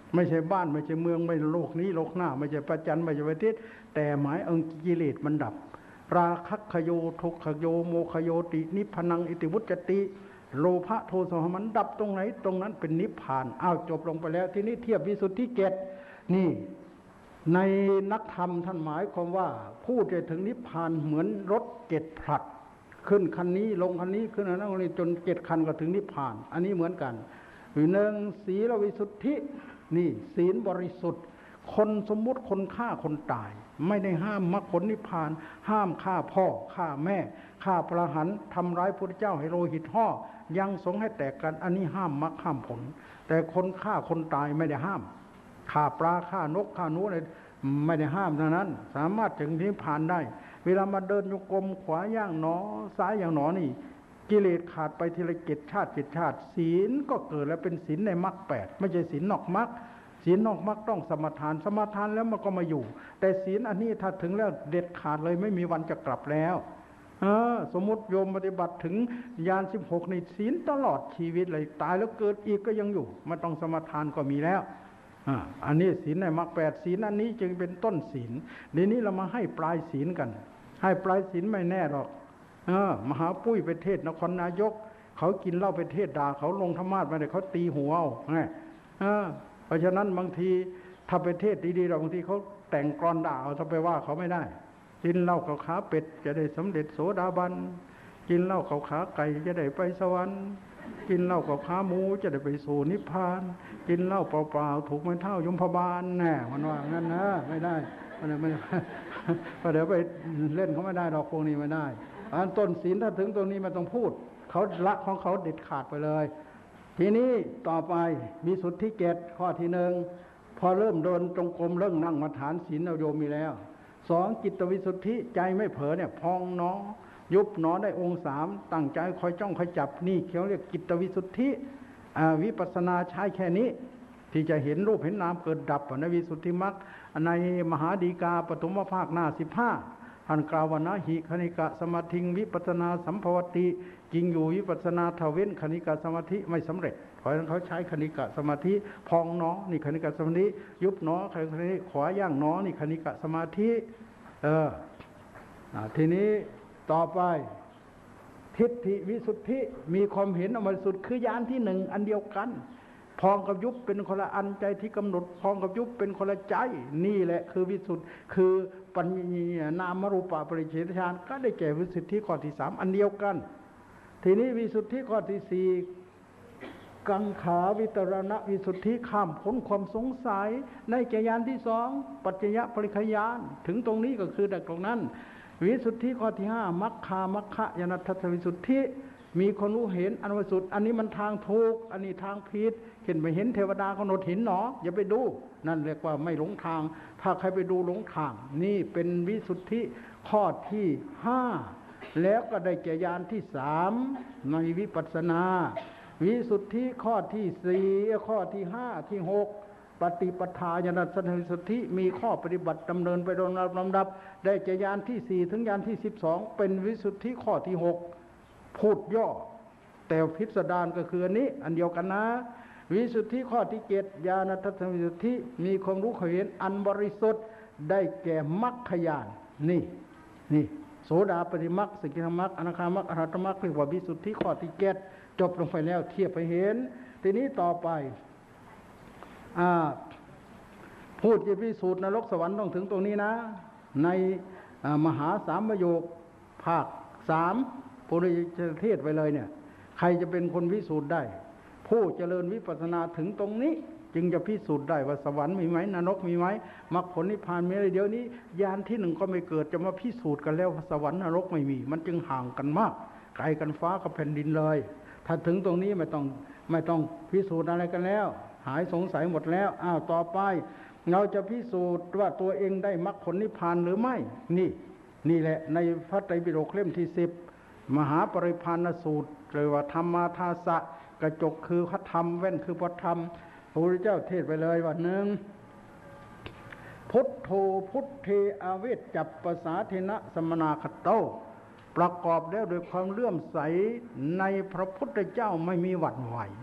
ไม่ใช่บ้านไม่ใช่เมืองไม่โลกนี้โลกหน้าไม่ใช่ประจันไม่ใช่ประเทศแต่หมายองกิเลสมันดับราคะขโยทุกขโยโมขโยตินิพพานังอิติวุจติโลภะโทสะมันดับตรงไหนตรงนั้นเป็นนิพพานอ้าวจบลงไปแล้วทีนี้เทียบวิสุทธิเกตนี่ในนักธรรมท่านหมายความว่าพูดถึงนิพพานเหมือนรถเกตผลัดขึ้นคันนี้ลงคันนี้ขึ้นอันนั้นจนเกตคันก็ถึงนิพพานอันนี้เหมือนกันหรือหนึ่งศีลวิสุทธินี่ศีลบริสุทธิ์คนสมมุติคนฆ่าคนตายไม่ได้ห้ามมรรคผลนิพพานห้ามฆ่าพ่อฆ่าแม่ฆ่าพระหันทำร้ายพระพุทธเจ้าให้โลหิตห่อยังสงให้แตกกันอันนี้ห้ามมรรคห้ามผลแต่คนฆ่าคนตายไม่ได้ห้ามฆ่าปลาฆ่านกฆ่าหนูอะไรไม่ได้ห้ามเท่านั้นสามารถถึงนิพพานได้เวลามาเดินโยกรมขวาย่างหนอซ้ายอย่างหนอนี่กิเลสขาดไปทีละเจ็ดชาติเจ็ดชาติศีลก็เกิดแล้วเป็นศีลในมรรคแปดไม่ใช่ศีลนอกมรรคศีลนอกมรรคต้องสมทานสมทานแล้วมันก็มาอยู่แต่ศีลอันนี้ถ้าถึงแล้วเด็ดขาดเลยไม่มีวันจะกลับแล้วเออสมมติโยมปฏิบัติถึงญาณสิบหกในศีลตลอดชีวิตเลยตายแล้วเกิดอีกก็ยังอยู่ไม่ต้องสมทานก็มีแล้วอ่าอันนี้ศีลในมรรคแปดศีลอันนี้จึงเป็นต้นศีลเดี๋ยวนี้เรามาให้ปลายศีลกันให้ปลายศีลไม่แน่หรอกเออมหาปุ้ยไปเทศนครนายกเขากินเหล้าไปเทศด่าเขาลงธรรมาสมาเลยเขาตีหัวเอาไงเออเพราะฉะนั้นบางทีถ้าไปเทศดีๆเราบางทีเขาแต่งกลอนด่าเอาถ้าไปว่าเขาไม่ได้กินเหล้าเขาขาเป็ดจะได้สำเร็จโสดาบันกินเหล้าเขาขาไก่จะได้ไปสวรรค์กินเหล้าเขาขาหมูจะได้ไปสู่นิพพานกินเหล้าเปล่าๆถูกไม้เท้ายมพบาลแน่มันว่างั้นนะไม่ได้ไม่ได้ไม่เดี๋ยวไปเล่นเขาไม่ได้หรอกพวกนี้ไม่ได้อันต้นศีลถ้าถึงตรงนี้ไม่ต้องพูดเขาละของเขาเด็ดขาดไปเลยทีนี้ต่อไปมีสุทธิเกตข้อที่หนึ่งพอเริ่มเดินจงกรมเริ่มนั่งมาฐานศีลเราโยมมีแล้วสองจิตวิสุทธิใจไม่เผลอเนี่ยพองหนอยุบหนอได้องค์สามตั้งใจคอยจ้องคอยจับนี่เขาเรียกจิตวิสุทธิวิปัสสนาใช้แค่นี้ที่จะเห็นรูปเห็นนามเกิดดับในวิสุทธิมรรคในมหาดีกาปฐมภาคหน้าสิบห้าท่านกล่าวว่านะหิคณิกะสมาธิวิปัสสนาสัมภวติจริงอยู่วิปัสสนาทเว้นคณิกะสมาธิไม่สำเร็จเพราะฉะนั้นเขาใช้คณิกะสมาธิพองหนอนี่คณิกะสมาธิยุบหนอคณิกะขวาย่างหนอนี่คณิกะสมาธิเออทีนี้ต่อไปทิฏฐิวิสุทธิมีความเห็นอมรสุดคือญาณที่หนึ่งอันเดียวกันพองกับยุบเป็นคนละอันใจที่กำหนดพองกับยุบเป็นคนละใจนี่แหละคือวิสุทธิคือปัญญานามรูปะปริเฉทฌานก็ได้แก่วิสุทธิข้อที่สามอันเดียวกันทีนี้วิสุทธิข้อที่สี่กังขาวิตรณวิสุทธิข้ามพ้นความสงสัยในแก่ญาณที่สองปัจจยปริคญาณถึงตรงนี้ก็คือดักตรงนั้นวิสุทธิข้อที่ห้ามัคคามัคคะยนัตถวิสุทธิมีคนรู้เห็นอันวิสุทธิอันนี้มันทางถูกอันนี้ทางผิดเห็นไปเห็นเทวดากำหนดหินหนออย่าไปดูนั่นเรียกว่าไม่หลงทางถ้าใครไปดูหลงทางนี่เป็นวิสุทธิข้อที่ห้าแล้วก็ได้แก่ญาณที่สามในวิปัสสนาวิสุทธิข้อที่สี่ข้อที่ห้าที่หกปฏิปทาญาณสันติสุทธิมีข้อปฏิบัติดำเนินไปโดยลำดับได้แก่ญาณที่สี่ถึงญาณที่สิบสองเป็นวิสุทธิข้อที่หกพูดย่อแต่พิสดารก็คืออันนี้อันเดียวกันนะวิสุทธิข้อที่เจ็ดญาณทัศนวิสุทธิมีความรู้เห็นอันบริสุทธิ์ได้แก่มรรคญาณนี่นี่โสดาปฏิมรรคสกิทามรรคอนาคามรรคอรหัตมรรคเรียกว่าวิสุทธิข้อที่เจ็ดจบลงไปแล้วเทียบไปเห็นทีนี้ต่อไปพูดจะพิสูจน์นรกสวรรค์ต้องถึงตรงนี้นะในมหาสามโยคภาคสามปุริยเทศไปเลยเนี่ยใครจะเป็นคนพิสูจน์ได้ผู้เจริญวิปัสสนาถึงตรงนี้จึงจะพิสูจน์ได้ว่าสวรรค์มีไหมนรกมีไหมมรรคผลนิพพานมีอะไรเดี๋ยวนี้ญาณที่หนึ่งก็ไม่เกิดจะมาพิสูจน์กันแล้วว่าสวรรค์นรกไม่มีมันจึงห่างกันมากไกลกันฟ้ากับแผ่นดินเลยถ้าถึงตรงนี้ไม่ต้องไม่ต้องพิสูจน์อะไรกันแล้วหายสงสัยหมดแล้วอ้าวต่อไปเราจะพิสูจน์ว่าตัวเองได้มรรคผลนิพพานหรือไม่นี่นี่แหละในพระไตรปิฎกเล่มที่สิบมหาปริภานสูตรเรียกว่าธรรมาทาสะกระจกคือพระธรรมแว่นคือพระธรรมพระพุทธเจ้าเทศไปเลยว่าหนึ่งพุทโธพุทเทอาเวจจับปสาเทนะสมนาคโตประกอบแล้วโดยความเลื่อมใสในพระพุทธเจ้าไม่มีหวั่นไหว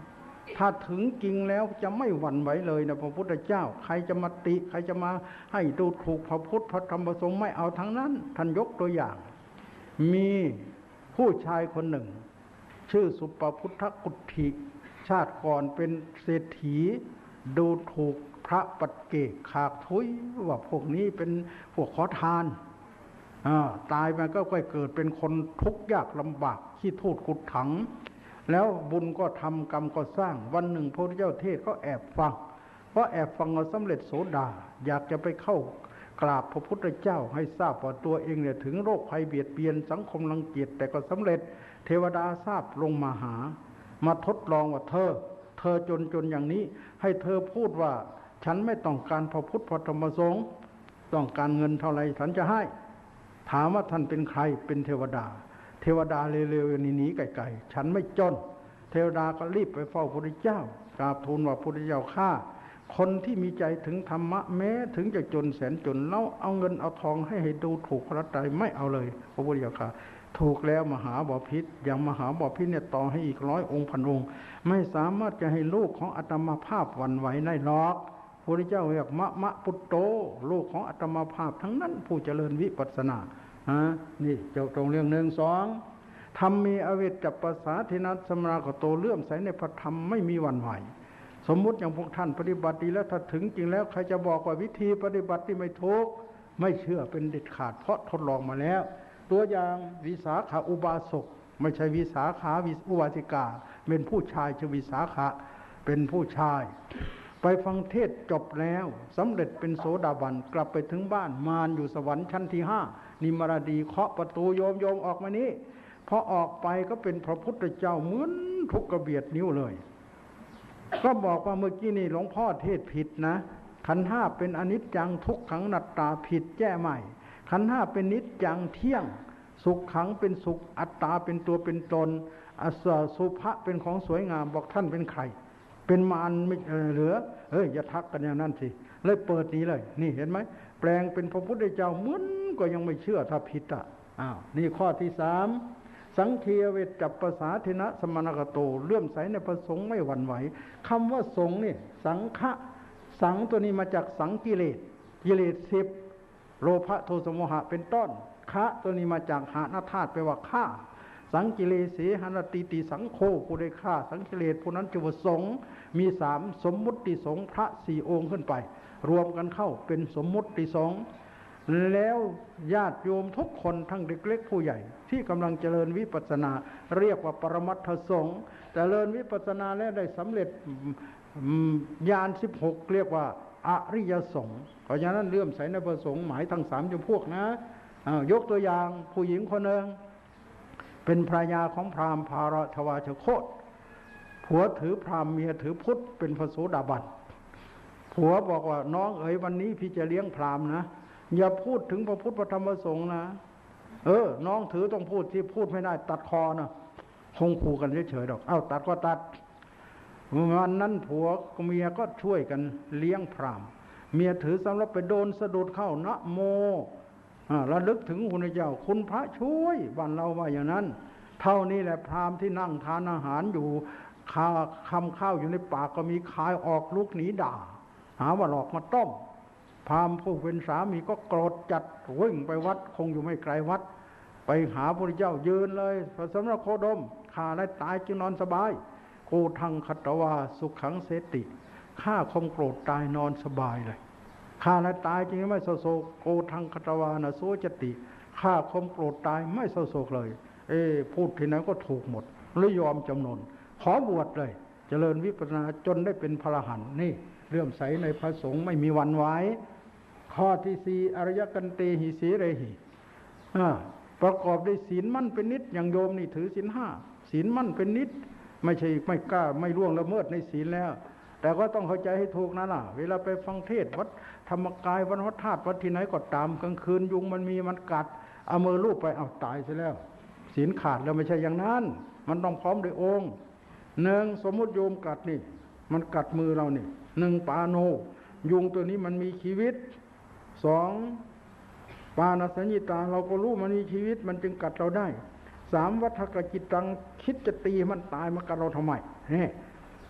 ถ้าถึงจริงแล้วจะไม่หวั่นไหวเลยนะพระพุทธเจ้าใครจะมาติใครจะมาให้ดูถูกพระพุทธพระธรรมพระสงฆ์ไม่เอาทั้งนั้นท่านยกตัวอย่างมีผู้ชายคนหนึ่งชื่อสุปพุทธกุฏฐิชาติก่อนเป็นเศรษฐีดูถูกพระปัจเจกขากทุยว่าพวกนี้เป็นพวกขอทานตายมาก็ค่อยเกิดเป็นคนทุกข์ยากลำบากขี้ทูดกุดถังแล้วบุญก็ทำกรรมก็สร้างวันหนึ่งพระพุทธเจ้าเทศก็แอบฟังเพราะแอบฟังเราสำเร็จโสดาอยากจะไปเข้ากราบพระพุทธเจ้าให้ทราบว่าตัวเองเนี่ยถึงโรคภัยเบียดเบียนสังคมรังเกียจแต่ก็สำเร็จเทวดาทราบลงมาหามาทดลองว่าเธอเธอจนจนอย่างนี้ให้เธอพูดว่าฉันไม่ต้องการพระพุทธพระธรรมพระสงฆ์ต้องการเงินเท่าไรฉันจะให้ถามว่าท่านเป็นใครเป็นเทวดาเทวดาเร็วๆหนีไกลๆฉันไม่จนเทวดาก็รีบไปเฝ้าพระพุทธเจ้ากราบทูลว่าพระพุทธเจ้าข้าคนที่มีใจถึงธรรมะแม้ถึงจะจนแสนจนแล้วเอาเงินเอาทองให้ให้ดูถูกพระไตรไม่เอาเลยพระพุทธเจ้าค่ะถูกแล้วมหาบพิตรอย่างมหาบพิตรเนี่ยต่อให้อีกร้อยองค์พันองค์ไม่สามารถจะให้ลูกของอาตมาภาพหวั่นไหวได้หรอกพระพุทธเจ้าเรียกมะมะปุตโตลูกของอาตมาภาพทั้งนั้นผู้เจริญวิปัสสนาฮะนี่เจ้าตรงเรื่องหนึ่งสองธรรมมีอเวจจัปปสาธินัสสมรากโตเลื่อมใสในพระธรรมไม่มีหวั่นไหวสมมุติอย่างพวกท่านปฏิบัติดีแล้วถ้าถึงจริงแล้วใครจะบอกว่าวิธีปฏิบัติที่ไม่ถูกไม่เชื่อเป็นเด็ดขาดเพราะทดลองมาแล้วตัวอย่างวิสาขาอุบาสกไม่ใช่วิสาขาวิอุบาสิกาเป็นผู้ชายชื่อวิสาขาเป็นผู้ชายไปฟังเทศจบแล้วสำเร็จเป็นโสดาบันกลับไปถึงบ้านมารอยู่สวรรค์ชั้นที่ห้านิมรดีเคาะประตูโยมโยมออกมานี้พอออกไปก็เป็นพระพุทธเจ้าเหมือนทุกกระเบียดนิ้วเลยก็บอกว่าเมื่อกี้นี่หลวงพ่อเทศผิดนะขันธ์ห้าเป็นอนิจจังทุกขังนัตตาผิดแก้ใหม่ขันธ์ห้าเป็นนิจจังเที่ยงสุขขังเป็นสุขอัตตาเป็นตัวเป็นตนอสสุภะเป็นของสวยงามบอกท่านเป็นใครเป็นมารไม่เหลือเอ้ยอย่าทักกันอย่างนั้นสิเลยเปิดนี้เลยนี่เห็นไหมแปลงเป็นพระพุทธเจ้าเหมือนก็ยังไม่เชื่อถ้าผิดอ่ะอ้าวนี่ข้อที่สามสังเคียเวจจัปปสาธินะสมณกโตเลื่อมใสในพระสงฆ์ไม่หวั่นไหวคำว่าสงฆ์นี่สังฆะสังตัวนี้มาจากสังกิเลสกิเลสสิบโลภะโทสะโมหะเป็นต้นคะตัวนี้มาจากหานาธาตุแปลว่าฆ่าสังกิเลสหนติติสังโฆผู้ได้ฆ่าสังกิเลสผู้นั้นชื่อว่าสงฆ์มีสามสมมุติสงฆ์พระสี่องค์ขึ้นไปรวมกันเข้าเป็นสมมุติสงฆ์แล้วญาติโยมทุกคนทั้งเด็กเล็กผู้ใหญ่ที่กำลังเจริญวิปัสสนาเรียกว่าปรมัตถสงฆ์เจริญวิปัสสนาแล้วได้สำเร็จญาณสิบหกเรียกว่าอริยสงฆ์เพราะฉะนั้นเลื่อมใสในพระสงฆ์หมายทั้งสามจำพวกนะยกตัวอย่างผู้หญิงคนหนึ่งเป็นภรรยาของพราหมณ์ภารทวาชโคตผัวถือพราหมณ์เมียถือพุทธเป็นพระโสดาบันผัวบอกว่าน้องเอ๋ยวันนี้พี่จะเลี้ยงพราหมณ์นะอย่าพูดถึงพระพุทธพระธรรมพระสงฆ์นะเออน้องถือต้องพูดที่พูดไม่ได้ตัดคอนะคงขู่กันเฉยๆดอกเอ้าตัดก็ตัดวันนั้นผัวกับเมียก็ช่วยกันเลี้ยงพราหมณ์เมียถือสำรับไปโดนสะดุดเข้านะโมระลึกถึงคุณเจ้าคุณพระช่วยบ้านเราว่าอย่างนั้นเท่านี้แหละพราหมณ์ที่นั่งทานอาหารอยู่คาคำข้าวอยู่ในปากก็มีคายออกลุกหนีด่าหาว่าหลอกมาต้มพราหมณ์ผู้เป็นสามีก็โกรธจัดวิ่งไปวัดคงอยู่ไม่ไกลวัดไปหาพระเจ้ายืนเลยพระสมณโคดมข้าได้ตายจึงนอนสบายโกทังคัตวาสุขขังเสติข้าคงโกรธตายนอนสบายเลยข้าได้ตายจริงไม่โศกโศกโกทังคัตวานะโสจติข้าคงโกรธตายไม่โศกโศกเลยเอพูดที่ไหนก็ถูกหมดเลยยอมจำนนขอบวชเลยเจริญวิปัสสนาจนได้เป็นพระอรหันต์นี่เลื่อมใสในพระสงฆ์ไม่มีวันไหวข้อที่สี่อริยกันเตหิสีเรหิประกอบด้วยศีลมั่นเป็นนิจอย่างโยมนี่ถือศีลห้าศีลมั่นเป็นนิจไม่ใช่ไม่กล้าไม่ล่วงละเมิดในศีลแล้วแต่ก็ต้องเข้าใจให้ถูกนะล่ะเวลาไปฟังเทศวัดธรรมกายวัดพระธาตุวัดที่ไหนก็ตามกลางคืนยุงมันมีมันกัดเอามือลูบไปเอาตายซะแล้วศีลขาดแล้วไม่ใช่อย่างนั้นมันต้องพร้อมด้วยองค์หนึ่งสมมุติโยมกัดนี่มันกัดมือเรานี่หนึ่งปาโนยุงตัวนี้มันมีชีวิตสองปาณสัญญิตาเราก็รู้มันมีชีวิตมันจึงกัดเราได้สามวัฏกจิตตังคิดจะตีมันตายมากัดเราทำไมนี่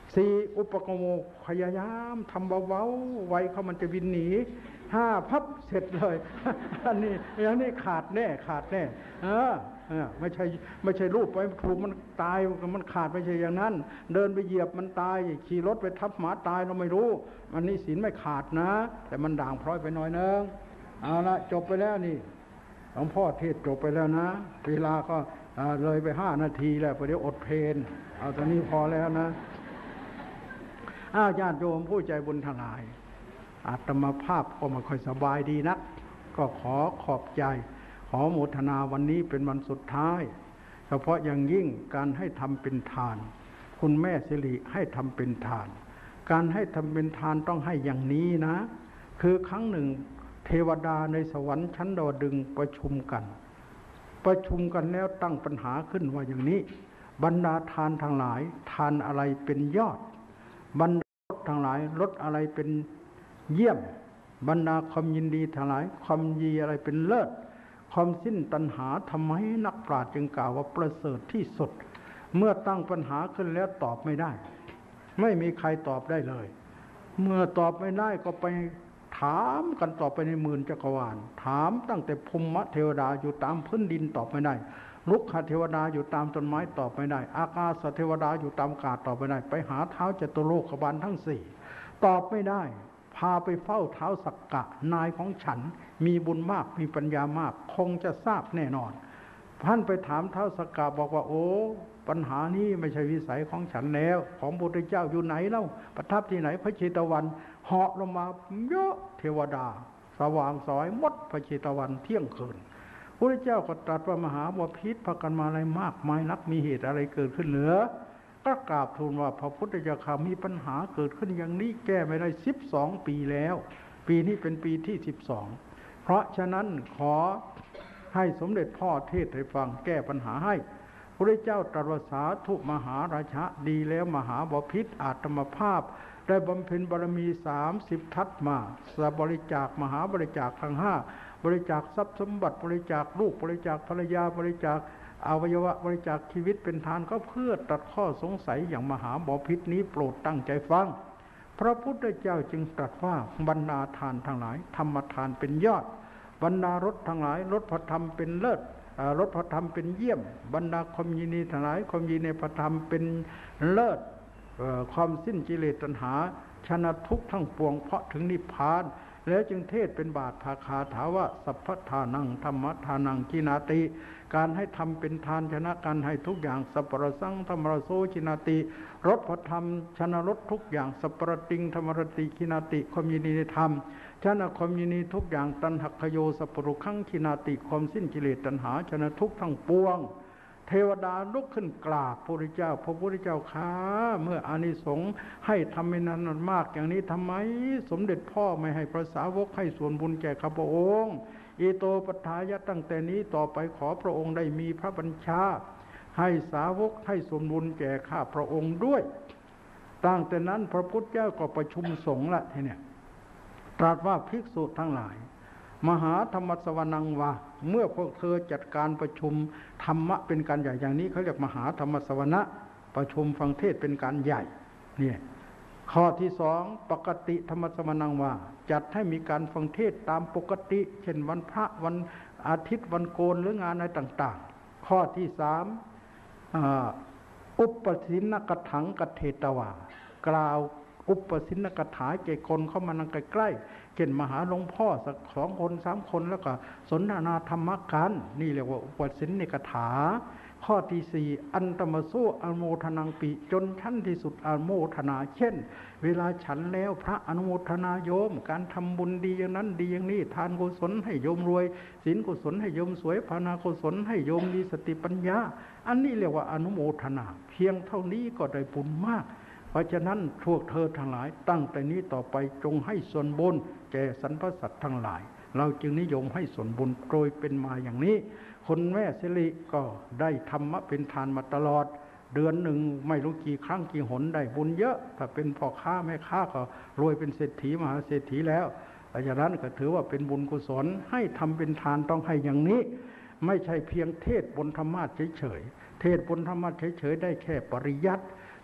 สี่อุปกรโมพยายามทำเบาๆไว้เขามันจะบินหนีห้าพับเสร็จเลยอันนี้อย่างนี้ขาดแน่ขาดแน่เออเออไม่ใช่ไม่ใช่รูปไปถูกมันตายมันขาดไม่ใช่อย่างนั้นเดินไปเหยียบมันตายขี่รถไปทับหมาตายเราไม่รู้อันนี้ศีลไม่ขาดนะแต่มันด่างพร้อยไปหน่อยนึงเอาละจบไปแล้วนี่หลวงพ่อเทศจบไปแล้วนะเวลาก็เลยไปห้านาทีแล้วเดี๋ยวอดเพลนเอาตอนนี้พอแล้วนะอ้าวญาติโยมผู้ใจบุญทั้งหลายอาตมาภาพก็ไม่ค่อยสบายดีนักก็ขอขอบใจขอโมทนาวันนี้เป็นวันสุดท้ายเฉพาะอย่างยิ่งการให้ทำเป็นทานคุณแม่สิริให้ทำเป็นทานการให้ทำเป็นทานต้องให้อย่างนี้นะคือครั้งหนึ่งเทวดาในสวรรค์ชั้นดาวดึงประชุมกันประชุมกันแล้วตั้งปัญหาขึ้นว่าอย่างนี้บรรดาทานทั้งหลายทานอะไรเป็นยอดบรรดารสทั้งหลายรสอะไรเป็นเยี่ยมบรรดาความยินดีทั้งหลายความยินดีอะไรเป็นเลิศความสิ้นตัณหาทำไมนักปราชญ์จึงกล่าวว่าประเสริฐที่สุดเมื่อตั้งปัญหาขึ้นแล้วตอบไม่ได้ไม่มีใครตอบได้เลยเมื่อตอบไม่ได้ก็ไปถามกันต่อไปในหมื่นจักรวาลถามตั้งแต่พรหมเทวดาอยู่ตามพื้นดินตอบไม่ได้ลุกขเทวดาอยู่ตามต้นไม้ตอบไม่ได้อากาศเทวดาอยู่ตามอากาศตอบไม่ได้ไปหาเท้าจตุโลกบาลทั้งสี่ตอบไม่ได้พาไปเฝ้าเท้าสักกะนายของฉันมีบุญมากมีปัญญามากคงจะทราบแน่นอนท่านไปถามเท้าสักกะบอกว่าโอ้ปัญหานี้ไม่ใช่วิสัยของฉันแล้วของพระพุทธเจ้าอยู่ไหนเล่าประทับที่ไหนพระเชตวันเหาะลงมาเยอะเทวดาสว่างสอยหมดพระเชตวันเที่ยงคืนพระพุทธเจ้าก็ตรัสว่ามหาบพิตรพากันมาอะไรมากมายนักมีเหตุอะไรเกิดขึ้นเหลือก็กราบทูลว่าพระพุทธเจ้าข้ามีปัญหาเกิดขึ้นอย่างนี้แก้ไม่ได้สิบสองปีแล้วปีนี้เป็นปีที่สิบสองเพราะฉะนั้นขอให้สมเด็จพ่อเทศให้ฟังแก้ปัญหาให้พระพุทธเจ้าตรัสว่าสาธุมหาราชะดีแล้วมหาบพิตรอาตมภาพได้บำเพ็ญบารมีสามสิบทัศมาสบริจาคมหาบริจาคทั้งห้าบริจาคทรัพย์สมบัติบริจาคลูกบริจาคภรรยาบริจาคอวัยวะบริจาคชีวิตเป็นทานก็เพื่อตัดข้อสงสัยอย่างมหาบพิตรนี้โปรดตั้งใจฟังพระพุทธเจ้าจึงตรัสว่าบรรดาทานทั้งหลายธรรมทานเป็นยอดบรรดารสทั้งหลายรสพระธรรมเป็นเลิศรสพระธรรมเป็นเยี่ยมบรรดาความยินดีทั้งหลายความยินดีในพระธรรมเป็นเลิศความสิ้นกิเลสตัณหาชนะทุกข์ทั้งปวงเพราะถึงนิพพานแล้วจึงเทศเป็นบาทภาคาถาว่าสัพพทานังธรรมทานังกินาติการให้ทำเป็นทานชนะการให้ทุกอย่างสัพพรสังธรรมรโสกินาติรสพระธรรมชนะรสทุกอย่างสัพพรติงธรรมรติกินาติความยินดีในธรรมชนะความยินดีทุกอย่างตัณหักขโยสัพพรุขังกินาติความสิ้นกิเลสตัณหาชนะทุกข์ทั้งปวงเทวดาลุกขึ้นกราบพระพุทธเจ้าพระพุทธเจ้าข้าเมื่ออานิสงส์ให้ทำให้นั้นมากอย่างนี้ทำไมสมเด็จพ่อไม่ให้พระสาวกให้ส่วนบุญแก่ข้าพระองค์อิโตปทายะตั้งแต่นี้ต่อไปขอพระองค์ได้มีพระบัญชาให้สาวกให้ส่วนบุญแก่ข้าพระองค์ด้วยตั้งแต่นั้นพระพุทธเจ้าก็ประชุมสงฆ์ละทีเนี่ยตรัสว่าภิกษุทั้งหลายมหาธรรมสวนังวะเมื่อพวกเธอจัดการประชุมธรรมะเป็นการใหญ่อย่างนี้เขาเรียกมหาธรรมสวนะประชุมฟังเทศเป็นการใหญ่เนี่ยข้อที่สองปกติธรรมสวนังวะจัดให้มีการฟังเทศตามปกติเช่นวันพระวันอาทิตย์วันโกนหรืองานอะไรต่างๆข้อที่สามอุปสินกถังกเทตวากล่าวอุปสินกถาแก่คนเข้ามานั่งใกล้ๆเช่นมาหาหลวงพ่อสักสองคนสามคนแล้วก็สนทนาธรรมะกันนี่เรียกว่าอุปสินกถาข้อที่สี่อันตมโสอนุโมทนังปิจนชั้นที่สุดอนุโมทนาเช่นเวลาฉันแล้วพระอนุโมทนาโยมการทำบุญดีอย่างนั้นดีอย่างนี้ทานกุศลให้โยมรวยศีลกุศลให้โยมสวยภาวนากุศลให้โยมมีสติปัญญาอันนี้เรียกว่าอนุโมทนาเพียงเท่านี้ก็ได้บุญมากเพราะฉะนั้นพวกเธอทั้งหลายตั้งแต่นี้ต่อไปจงให้ส่วนบุญแก่สรรพสัตว์ทั้งหลายเราจึงนิยมให้ส่วนบุญโดยเป็นมาอย่างนี้คนแม่สิริก็ได้ธรรมะเป็นทานมาตลอดเดือนหนึ่งไม่รู้กี่ครั้งกี่หนได้บุญเยอะถ้าเป็นพ่อค้าแม่ค้าก็รวยเป็นเศรษฐีมหาเศรษฐีแล้วเพราะฉะนั้นก็ถือว่าเป็นบุญกุศลให้ทำเป็นทานต้องให้อย่างนี้ไม่ใช่เพียงเทศบนธรรมะเฉยๆเทศบนธรรมะเฉยๆได้แค่ปริยัติ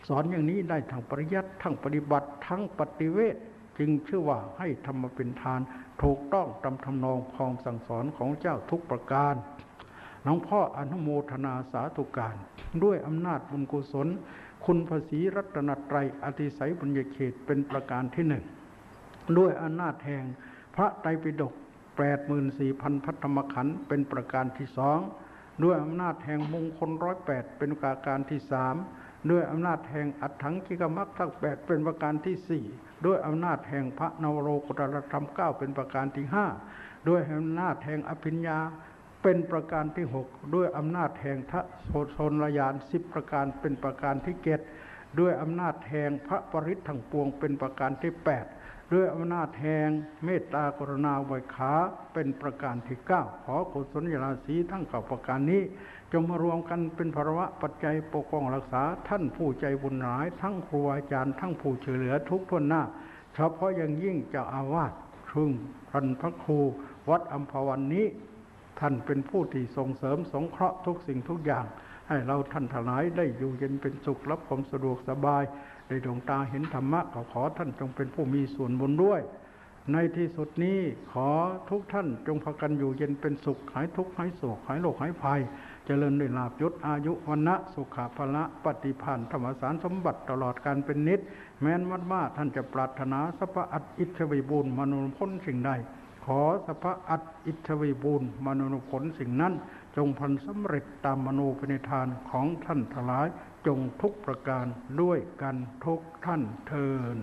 สอนอย่างนี้ได้ทั้งปริยัติทั้งปฏิบัติทั้งปฏิเวทจึงชื่อว่าให้ธรรมเป็นทานถูกต้องตามทำนองคองสั่งสอนของเจ้าทุกประการหลวงพ่ออนุโมทนาสาธุการด้วยอำนาจบุญกุศลคุณพระศรีรัตนตรัยอติไสยบุญญาเขตเป็นประการที่หนึ่งด้วยอำนาจแห่งพระไตรปิฎกแปดหมื่นสี่พันพระธรรมขันธ์เป็นประการที่สองด้วยอำนาจแห่งมงคลร้อยแปดเป็นประการที่สามด้วยอำนาจแห่งอัฏฐังคิกมรรคทั้งแปดเป็นประการที่สี่ด้วยอำนาจแห่งพระนวโรกุตรธรรมเก้าเป็นประการที่ห้าด้วยอำนาจแห่งอภิญญาเป็นประการที่หกด้วยอำนาจแห่งทศนญาณสิบประการเป็นประการที่เจ็ดด้วยอำนาจแห่งพระปริตทั้งปวงเป็นประการที่แปดด้วยอำนาจแห่งเมตตากรุณาอุเบกขาเป็นประการที่เก้าขอกุศลญาณสีทั้งเก้าประการนี้จงมารวมกันเป็นภาวะปัจจัยปกป้องรักษาท่านผู้ใจบุญหลายทั้งครูอาจารย์ทั้งผู้ช่วยเหลือทุกท่วนหน้าเฉพาะอย่างยิ่งเจ้าอาวาสซึ่งท่านพระครูวัดอัมพวันนี้ท่านเป็นผู้ที่ส่งเสริมสงเคราะห์ทุกสิ่งทุกอย่างให้เราท่านทั้งหลายได้อยู่เย็นเป็นสุขรับความสะดวกสบายได้ดวงตาเห็นธรรมะขอขอท่านจงเป็นผู้มีส่วนบุญด้วยในที่สุดนี้ขอทุกท่านจงพากันอยู่เย็นเป็นสุขหายทุกข์หายโศกหายโรคหายภัยเจริญด้วยลาภยศอายุวันนะสุขภละปฏิภาณธรรมสารสมบัติตลอดการเป็นนิจแม้นวัดว่าท่านจะปรารถนาสัพพอัตอิทธวิบูลมนุพ้นสิ่งใดขอสัพพอัตอิทธวิบูลมนุผลสิ่งนั้นจงพันสำเร็จตามมโนปณิธานของท่านทั้งหลายจงทุกประการด้วยกันทุกท่านเทิน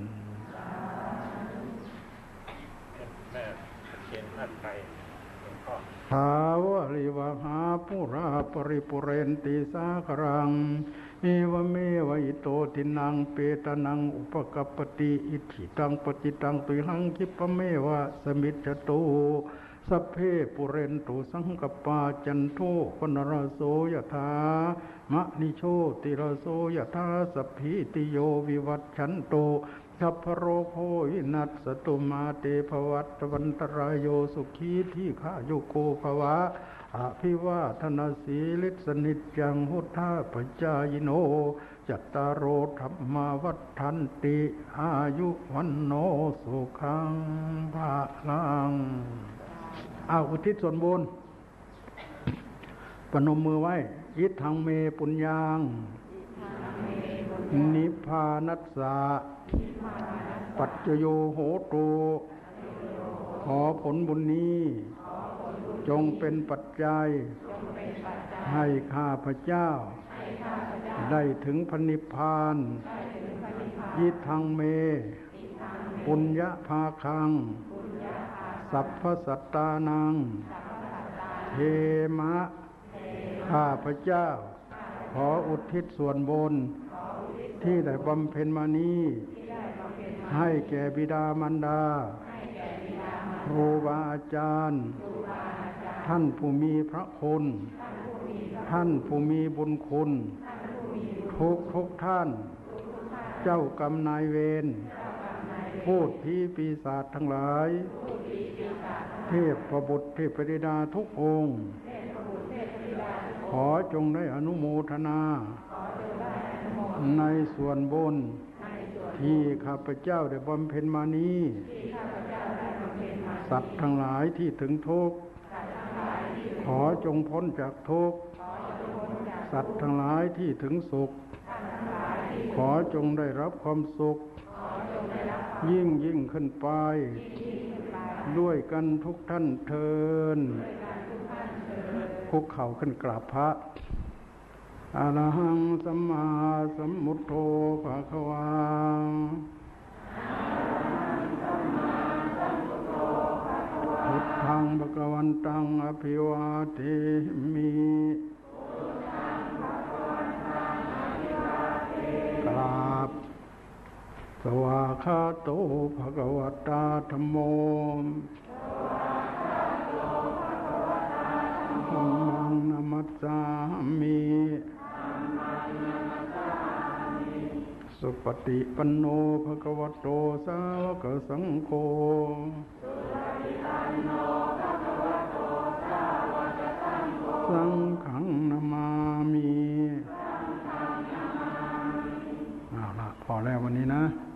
แม่เขียนท่านไปหลวงพ่อทาวริวหาปุราปริปุเรนติสาครังเอวเมวะอิโตทินังเปตนังอุปกัปปติอิทิตังปฏิตังตุหังคิปะเมวะสมิจจโตสัพเพปุเรนตุสังกปาจันโทปนรโสยถามะนิโชติรโสยถาสัพพิติโยวิวัชชันโตสัพพโรโควินัสสตุมาเตภวัตวันตรายโยสุขีที่ข้าโยโกภวะอภิวาทนาสีลิสนิจจังหุทธาปจายโนจัตตารโอธรรมาวัฏฐันติอายุวันโนสุขังภะลังเอาอุทิศส่วนบุญปนมมือไว้ยิทธังเมปุญญังนิพพานัสสะปัจจโยโหตุขอผลบุญนี้จงเป็นปัจจัยให้ข้าพเจ้าได้ถึงพระนิพพานยิทธังเมปุญญภาคังสัพพสัตตานังเทมะข้าพเจ้าขออุทิศส่วนบุญที่ได้บำเพ็ญมานี้ให้แก่บิดามารดาครูบาอาจารย์ท่านผู้มีพระคุณท่านผู้มีบุญคุณทุกทุกท่านเจ้ากรรมนายเวรพูดผีปีศาจทั้งหลายเทพประบุตรเทพธิดาทุกองค์ขอจงได้อนุโมทนาในส่วนบุญที่ข้าพเจ้าได้บำเพ็ญมานี้สัตว์ทั้งหลายที่ถึงทุกข์ขอจงพ้นจากทุกข์สัตว์ทั้งหลายที่ถึงสุขขอจงได้รับความสุขยิ่งยิ่งขึ้นไปด้วยกันทุกท่านเทินคุกเข่าขึ้นกราบพระอะระหังสัมมาสัมพุทโธภะคะวาพุทธังภะคะวันตังอภิวาเทมิกราบสวาคาโตภะคะวตาธัมโมธัมมังนัมมัสสามิสุปฏิปันโนภะคะวะโตสาวกสังโฆสังฆังนามามิอพอแล้ววันนี้นะ